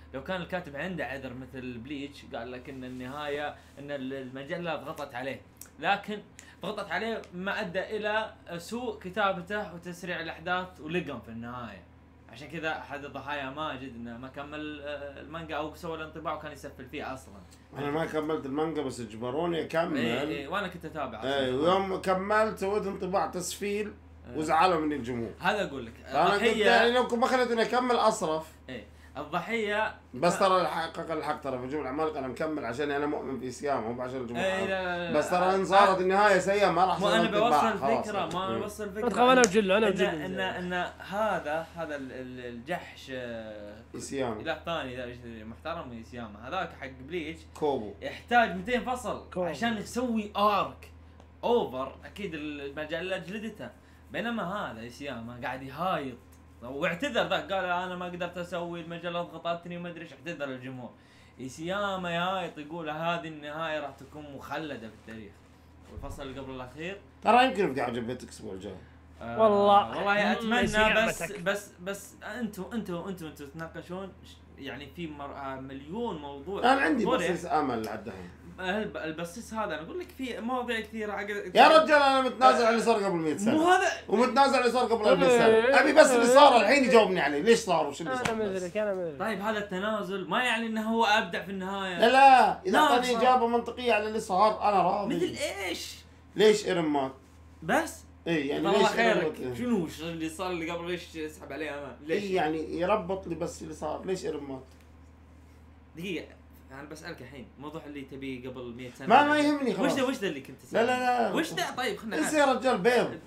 لو كان الكاتب عنده عذر مثل بليتش قال لك ان النهايه ان المجله ضغطت عليه، لكن ضغطت عليه ما ادى الى سوء كتابته وتسريع الاحداث ولقم في النهايه. عشان كذا احد ضحايا ماجد انه ما كمل المانجا او سوى الانطباع وكان يسفل فيه اصلا. انا ما كملت المانجا بس اجبروني اكمل. اي اي وانا كنت اتابع. اي ويوم كملت سويت انطباع تسفيل وزعلوا مني الجمهور. هذا اقول لك انا قلت يعني لو ما خليتني اكمل اصرف. اي الضحيه بس ترى الحق الحق ترى في جمله العمالقه انا مكمل عشان انا مؤمن في سيامه مو عشان الجمهور. اي لا لا لا بس ترى ان صارت النهايه سيئه ما راح ما انا بوصل الفكره ما انا بوصل الفكره ادخل انا وجلو انا ان وجلو ان ان هذا هذا ال- ال- الجحش سيامه لا الثاني ذا محترم سيامه هذاك حق بليتش كوبو يحتاج مئتين فصل كوبو. عشان يسوي ارك اوفر. اكيد المجله جلدته، بينما هذا سيامه قاعد يهايط واعتذر ذاك قال انا ما قدرت اسوي المجله ضغطتني وما ادري ايش، اعتذر للجمهور. سيامه يهايط يقول هذه النهايه راح تكون مخلده في التاريخ. والفصل اللي قبل الاخير ترى يمكن في عجبتك الاسبوع الجاي. آه والله والله اتمنى بس سيامتك. بس بس انتم انتم انتم انتم تتناقشون يعني في مر... مليون موضوع. انا عندي موضوع بصيص امل لحد الحين. الب- البصيص هذا انا اقول لك في مواضيع كثيره عقد يا رجال انا متنازل عن اللي صار قبل مئة سنه. مو هذا ومتنازل عن اللي صار قبل ألف سنه. ابي بس اللي صار الحين يجاوبني عليه ليش صار وش اللي انا صار. مدرك انا مدرك. طيب هذا التنازل ما يعني انه هو ابدع في النهايه. لا لا اذا لا، اعطاني صار. اجابه منطقيه على اللي صار انا راضي. مثل ايش؟ ليش ايرن مات؟ بس اي يعني الله ليش خيرك إيرن مات؟ شنو وش اللي صار اللي قبل ليش يسحب عليه امان؟ ليش؟ اي يعني يربط لي بس اللي صار ليش ايرن مات؟ دقيقه انا بسالك الحين موضوع اللي تبيه قبل مئة سنه ما ما يهمني وش خلاص. ذا وش ذا اللي كنت لا تسأل؟ لا لا وش ذا طيب خلنا انسى يا رجال بيض.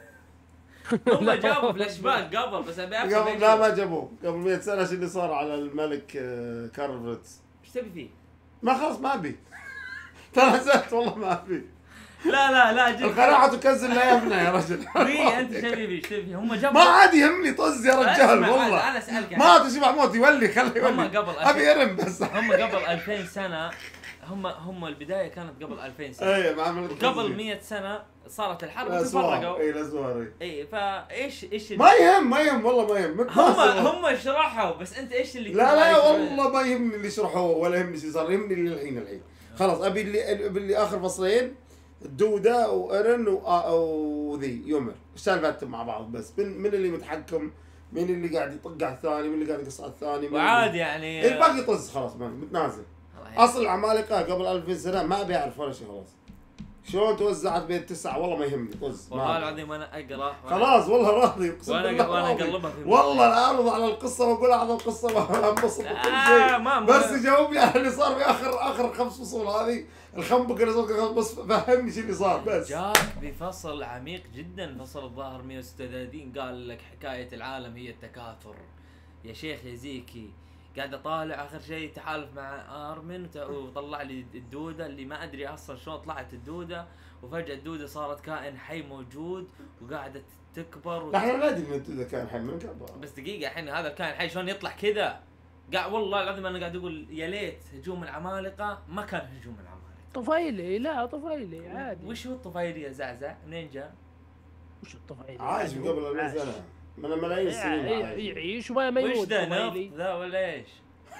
هم جابوا فلاش باك قبل بس ابي افهم قبل لا ما جابوه قبل مئة سنه شو اللي صار على الملك آه، كارل فريتز. ايش تبي فيه؟ ما خلاص ما ابي. ترى زهقت والله ما ابي. لا لا لا جد القناعه تكزل لا يفنى يا رجل. في انت ايش تبي فيه؟ ايش تبي فيه؟ هم جابوا ما عاد يهمني طز يا رجال اسمع، والله. انا اسالك ما تشبع موت يولي خليه هم يولي. قبل ابي ارم بس. هم قبل ألفين سنه هم هم البدايه كانت قبل ألفين سنه اي ما عملت قبل مئة سنه صارت الحرب الاسوار وتفرقوا. اي الاسوار اي اي فايش ايش اللي ما يهم ما يهم والله ما يهم هم متناصر. هم شرحوا بس انت ايش اللي لا لا تبغى والله ما يهمني اللي شرحوه ولا يهمني ايش صار يهمني اللي الحين الحين خلاص ابي اللي ابي اللي اخر فصلين الدودة وايرن وذي يومر ايش سالفتهم مع بعض بس من من اللي متحكم مين اللي قاعد يطق على الثاني مين اللي قاعد يقص على الثاني وعاد يعني الباقي طز خلاص ما متنازل. اصل العمالقه قبل ألفين سنه ما ابي اعرف ولا شيء خلاص. شلون توزعت بين التسعه والله ما يهمني طز. والله العظيم انا اقرا خلاص والله راضي اقسم وانا بالله وانا راضي. اقلبها في والله اعرض على القصه واقول اعظم قصه وانبسط بكل آه شيء ما بس يجاوبني على اللي صار في اخر اخر خمس فصول هذه الخنبق اللي صار بس فهمني شو اللي صار بس. جاك بفصل عميق جدا فصل الظاهر مئة وستة وثلاثين قال لك حكايه العالم هي التكاثر يا شيخ يا زيكي. قاعد اطالع اخر شيء تحالف مع ارمن وت- وطلع لي الدوده اللي ما ادري اصلا شلون طلعت الدوده وفجاه الدوده صارت كائن حي موجود وقاعده تكبر وت... احنا لا ندري اذا كان حي من قبل. بس دقيقه الحين هذا الكائن حي شلون يطلع كذا؟ قاعد والله العظيم انا قاعد اقول يا ليت هجوم العمالقه ما كان هجوم العمالقه. طفيلي لا طفيلي عادي. وش هو الطفيلي يا زعزع؟ منين جاء؟ وش الطفيلي؟ عايش من قبل ألفين عايش. سنه من ملايين السنين يع- عايش. يعيش وما ما وش يموت ذا طفيلي. نفط ذا ولا ايش؟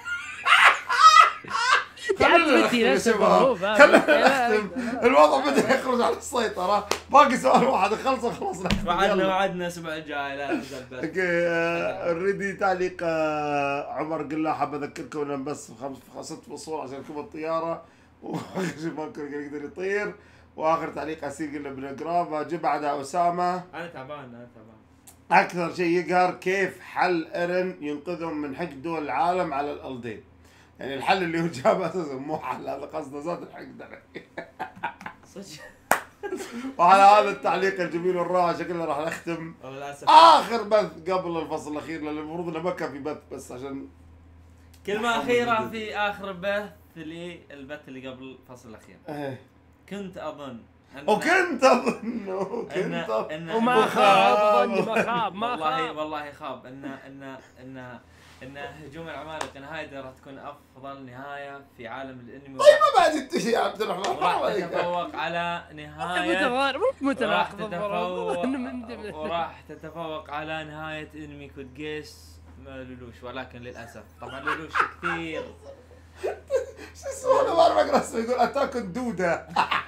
خلينا نختم يا شباب خلينا نختم الوضع بدا يخرج عن السيطره باقي سؤال واحد خلصه خلاص نختم. وعدنا يلا. وعدنا الاسبوع الجاي لا تنزل بس. اوكي اوريدي تعليق آه، عمر قلنا حاب اذكركم انه بس خمس ست فصول عشان ركوب الطياره واخر شيء ما كان يقدر يطير واخر تعليق اسير قلنا بنقراه جي بعدها اسامه. انا تعبان انا تعبان. اكثر شيء يقهر كيف حل ايرن ينقذهم من حقد دول العالم على الالدين. يعني الحل اللي هو جابه اساسا مو حل هذا قصده زاد الحقد عليه. صدق وعلى هذا التعليق الجميل والرائع شكلنا راح نختم والله للاسف اخر بث قبل الفصل الاخير لان المفروض انه ما كان في بث بس عشان كلمة أخيرة في آخر بث لي البث اللي قبل الفصل الأخير. ايه كنت أظن أن وكنت اظن إن وكنت أظن إن وما إن- خاب ظني ما خاب ما والله خاب. والله خاب ان ان ان ان هجوم العمالقه نهايته راح تكون افضل نهايه في عالم الانمي. طيب ما بعد انت يا عبد الرحمن وراح حرام عليك. تتفوق على نهايه متغار مو وراح متناقض تتفوق من ضمن- وراح تتفوق على نهايه انمي كود جيس لولوش، ولكن للاسف طبعا لولوش كثير. شو اسمه انا ما اعرف اقرا اسمه، يقول اتاك الدوده.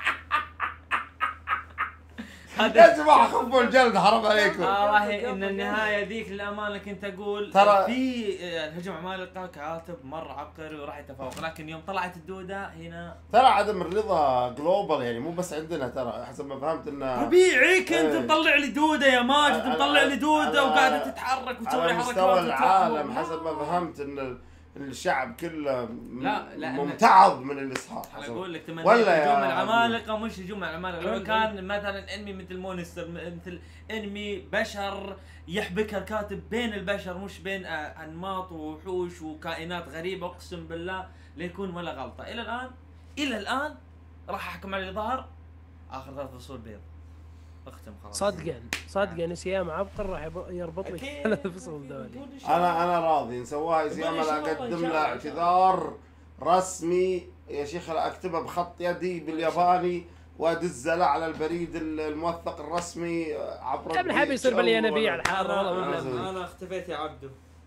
يا جماعه خفوا الجلد حرام عليكم. اه راهي ان النهايه ذيك للامانه كنت اقول ترى- في هجوم عمالقه كاتب مره عبقري وراح يتفوق، لكن يوم طلعت الدوده هنا ترى عدم الرضا جلوبال يعني مو بس عندنا، ترى حسب ما فهمت انه طبيعي كنت إيه. مطلع لي دوده يا ماجد، على- مطلع لي دوده على- وقاعده تتحرك وتسوي على حركات مستوى وتلعب. العالم حسب ما فهمت ان الشعب كله م- لا، لا، ممتعض من الاسحاق. انا حسب- اقول لك تمنيت ولا يا هجوم عبد العمالقه، مش هجوم العمالقه، لو عندي. كان مثلا انمي مثل مونستر، مثل انمي بشر يحبكها الكاتب بين البشر مش بين آه، انماط ووحوش وكائنات غريبه، اقسم بالله ليكون ولا غلطه. الى الان الى الان راح احكم على اللي ظهر اخر ثلاث فصول بيض، اختم خلاص. صدقا صدقا نسيام عبقر راح يب- يربط لك أكيد. ثلاث فصول دولي. نقول إن شاء الله. انا انا راضي نسواها زي نقول ما إن شاء الله، إن اقدم شاء له الله، إن شاء الله. اعتذار رسمي يا شيخ، اكتبه بخط يدي بالياباني وادزه له على البريد الموثق الرسمي عبر قبل حاب يصير بالينابيع الحار والله مو انا بلازم. انا, أنا اختفيت يا عبدو.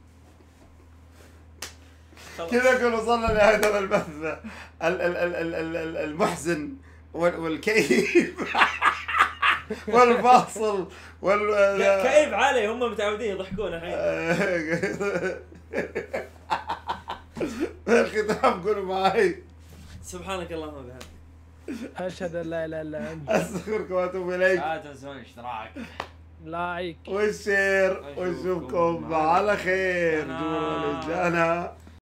خلاص. كذا كنا وصلنا لنهاية هذا البث ال- ال- ال- ال- ال- ال- المحزن وال- والكئيب والفاصل وال كئيب علي، هم متعودين يضحكون الحين. الختام قولوا معي. سبحانك اللهم وبحمدك، اشهد ان لا اله الا انت. استغفرك واتوب اليك. لا تنسون الاشتراك لايك. والشير، ونشوفكم على خير. أنا- جمهور الجنة.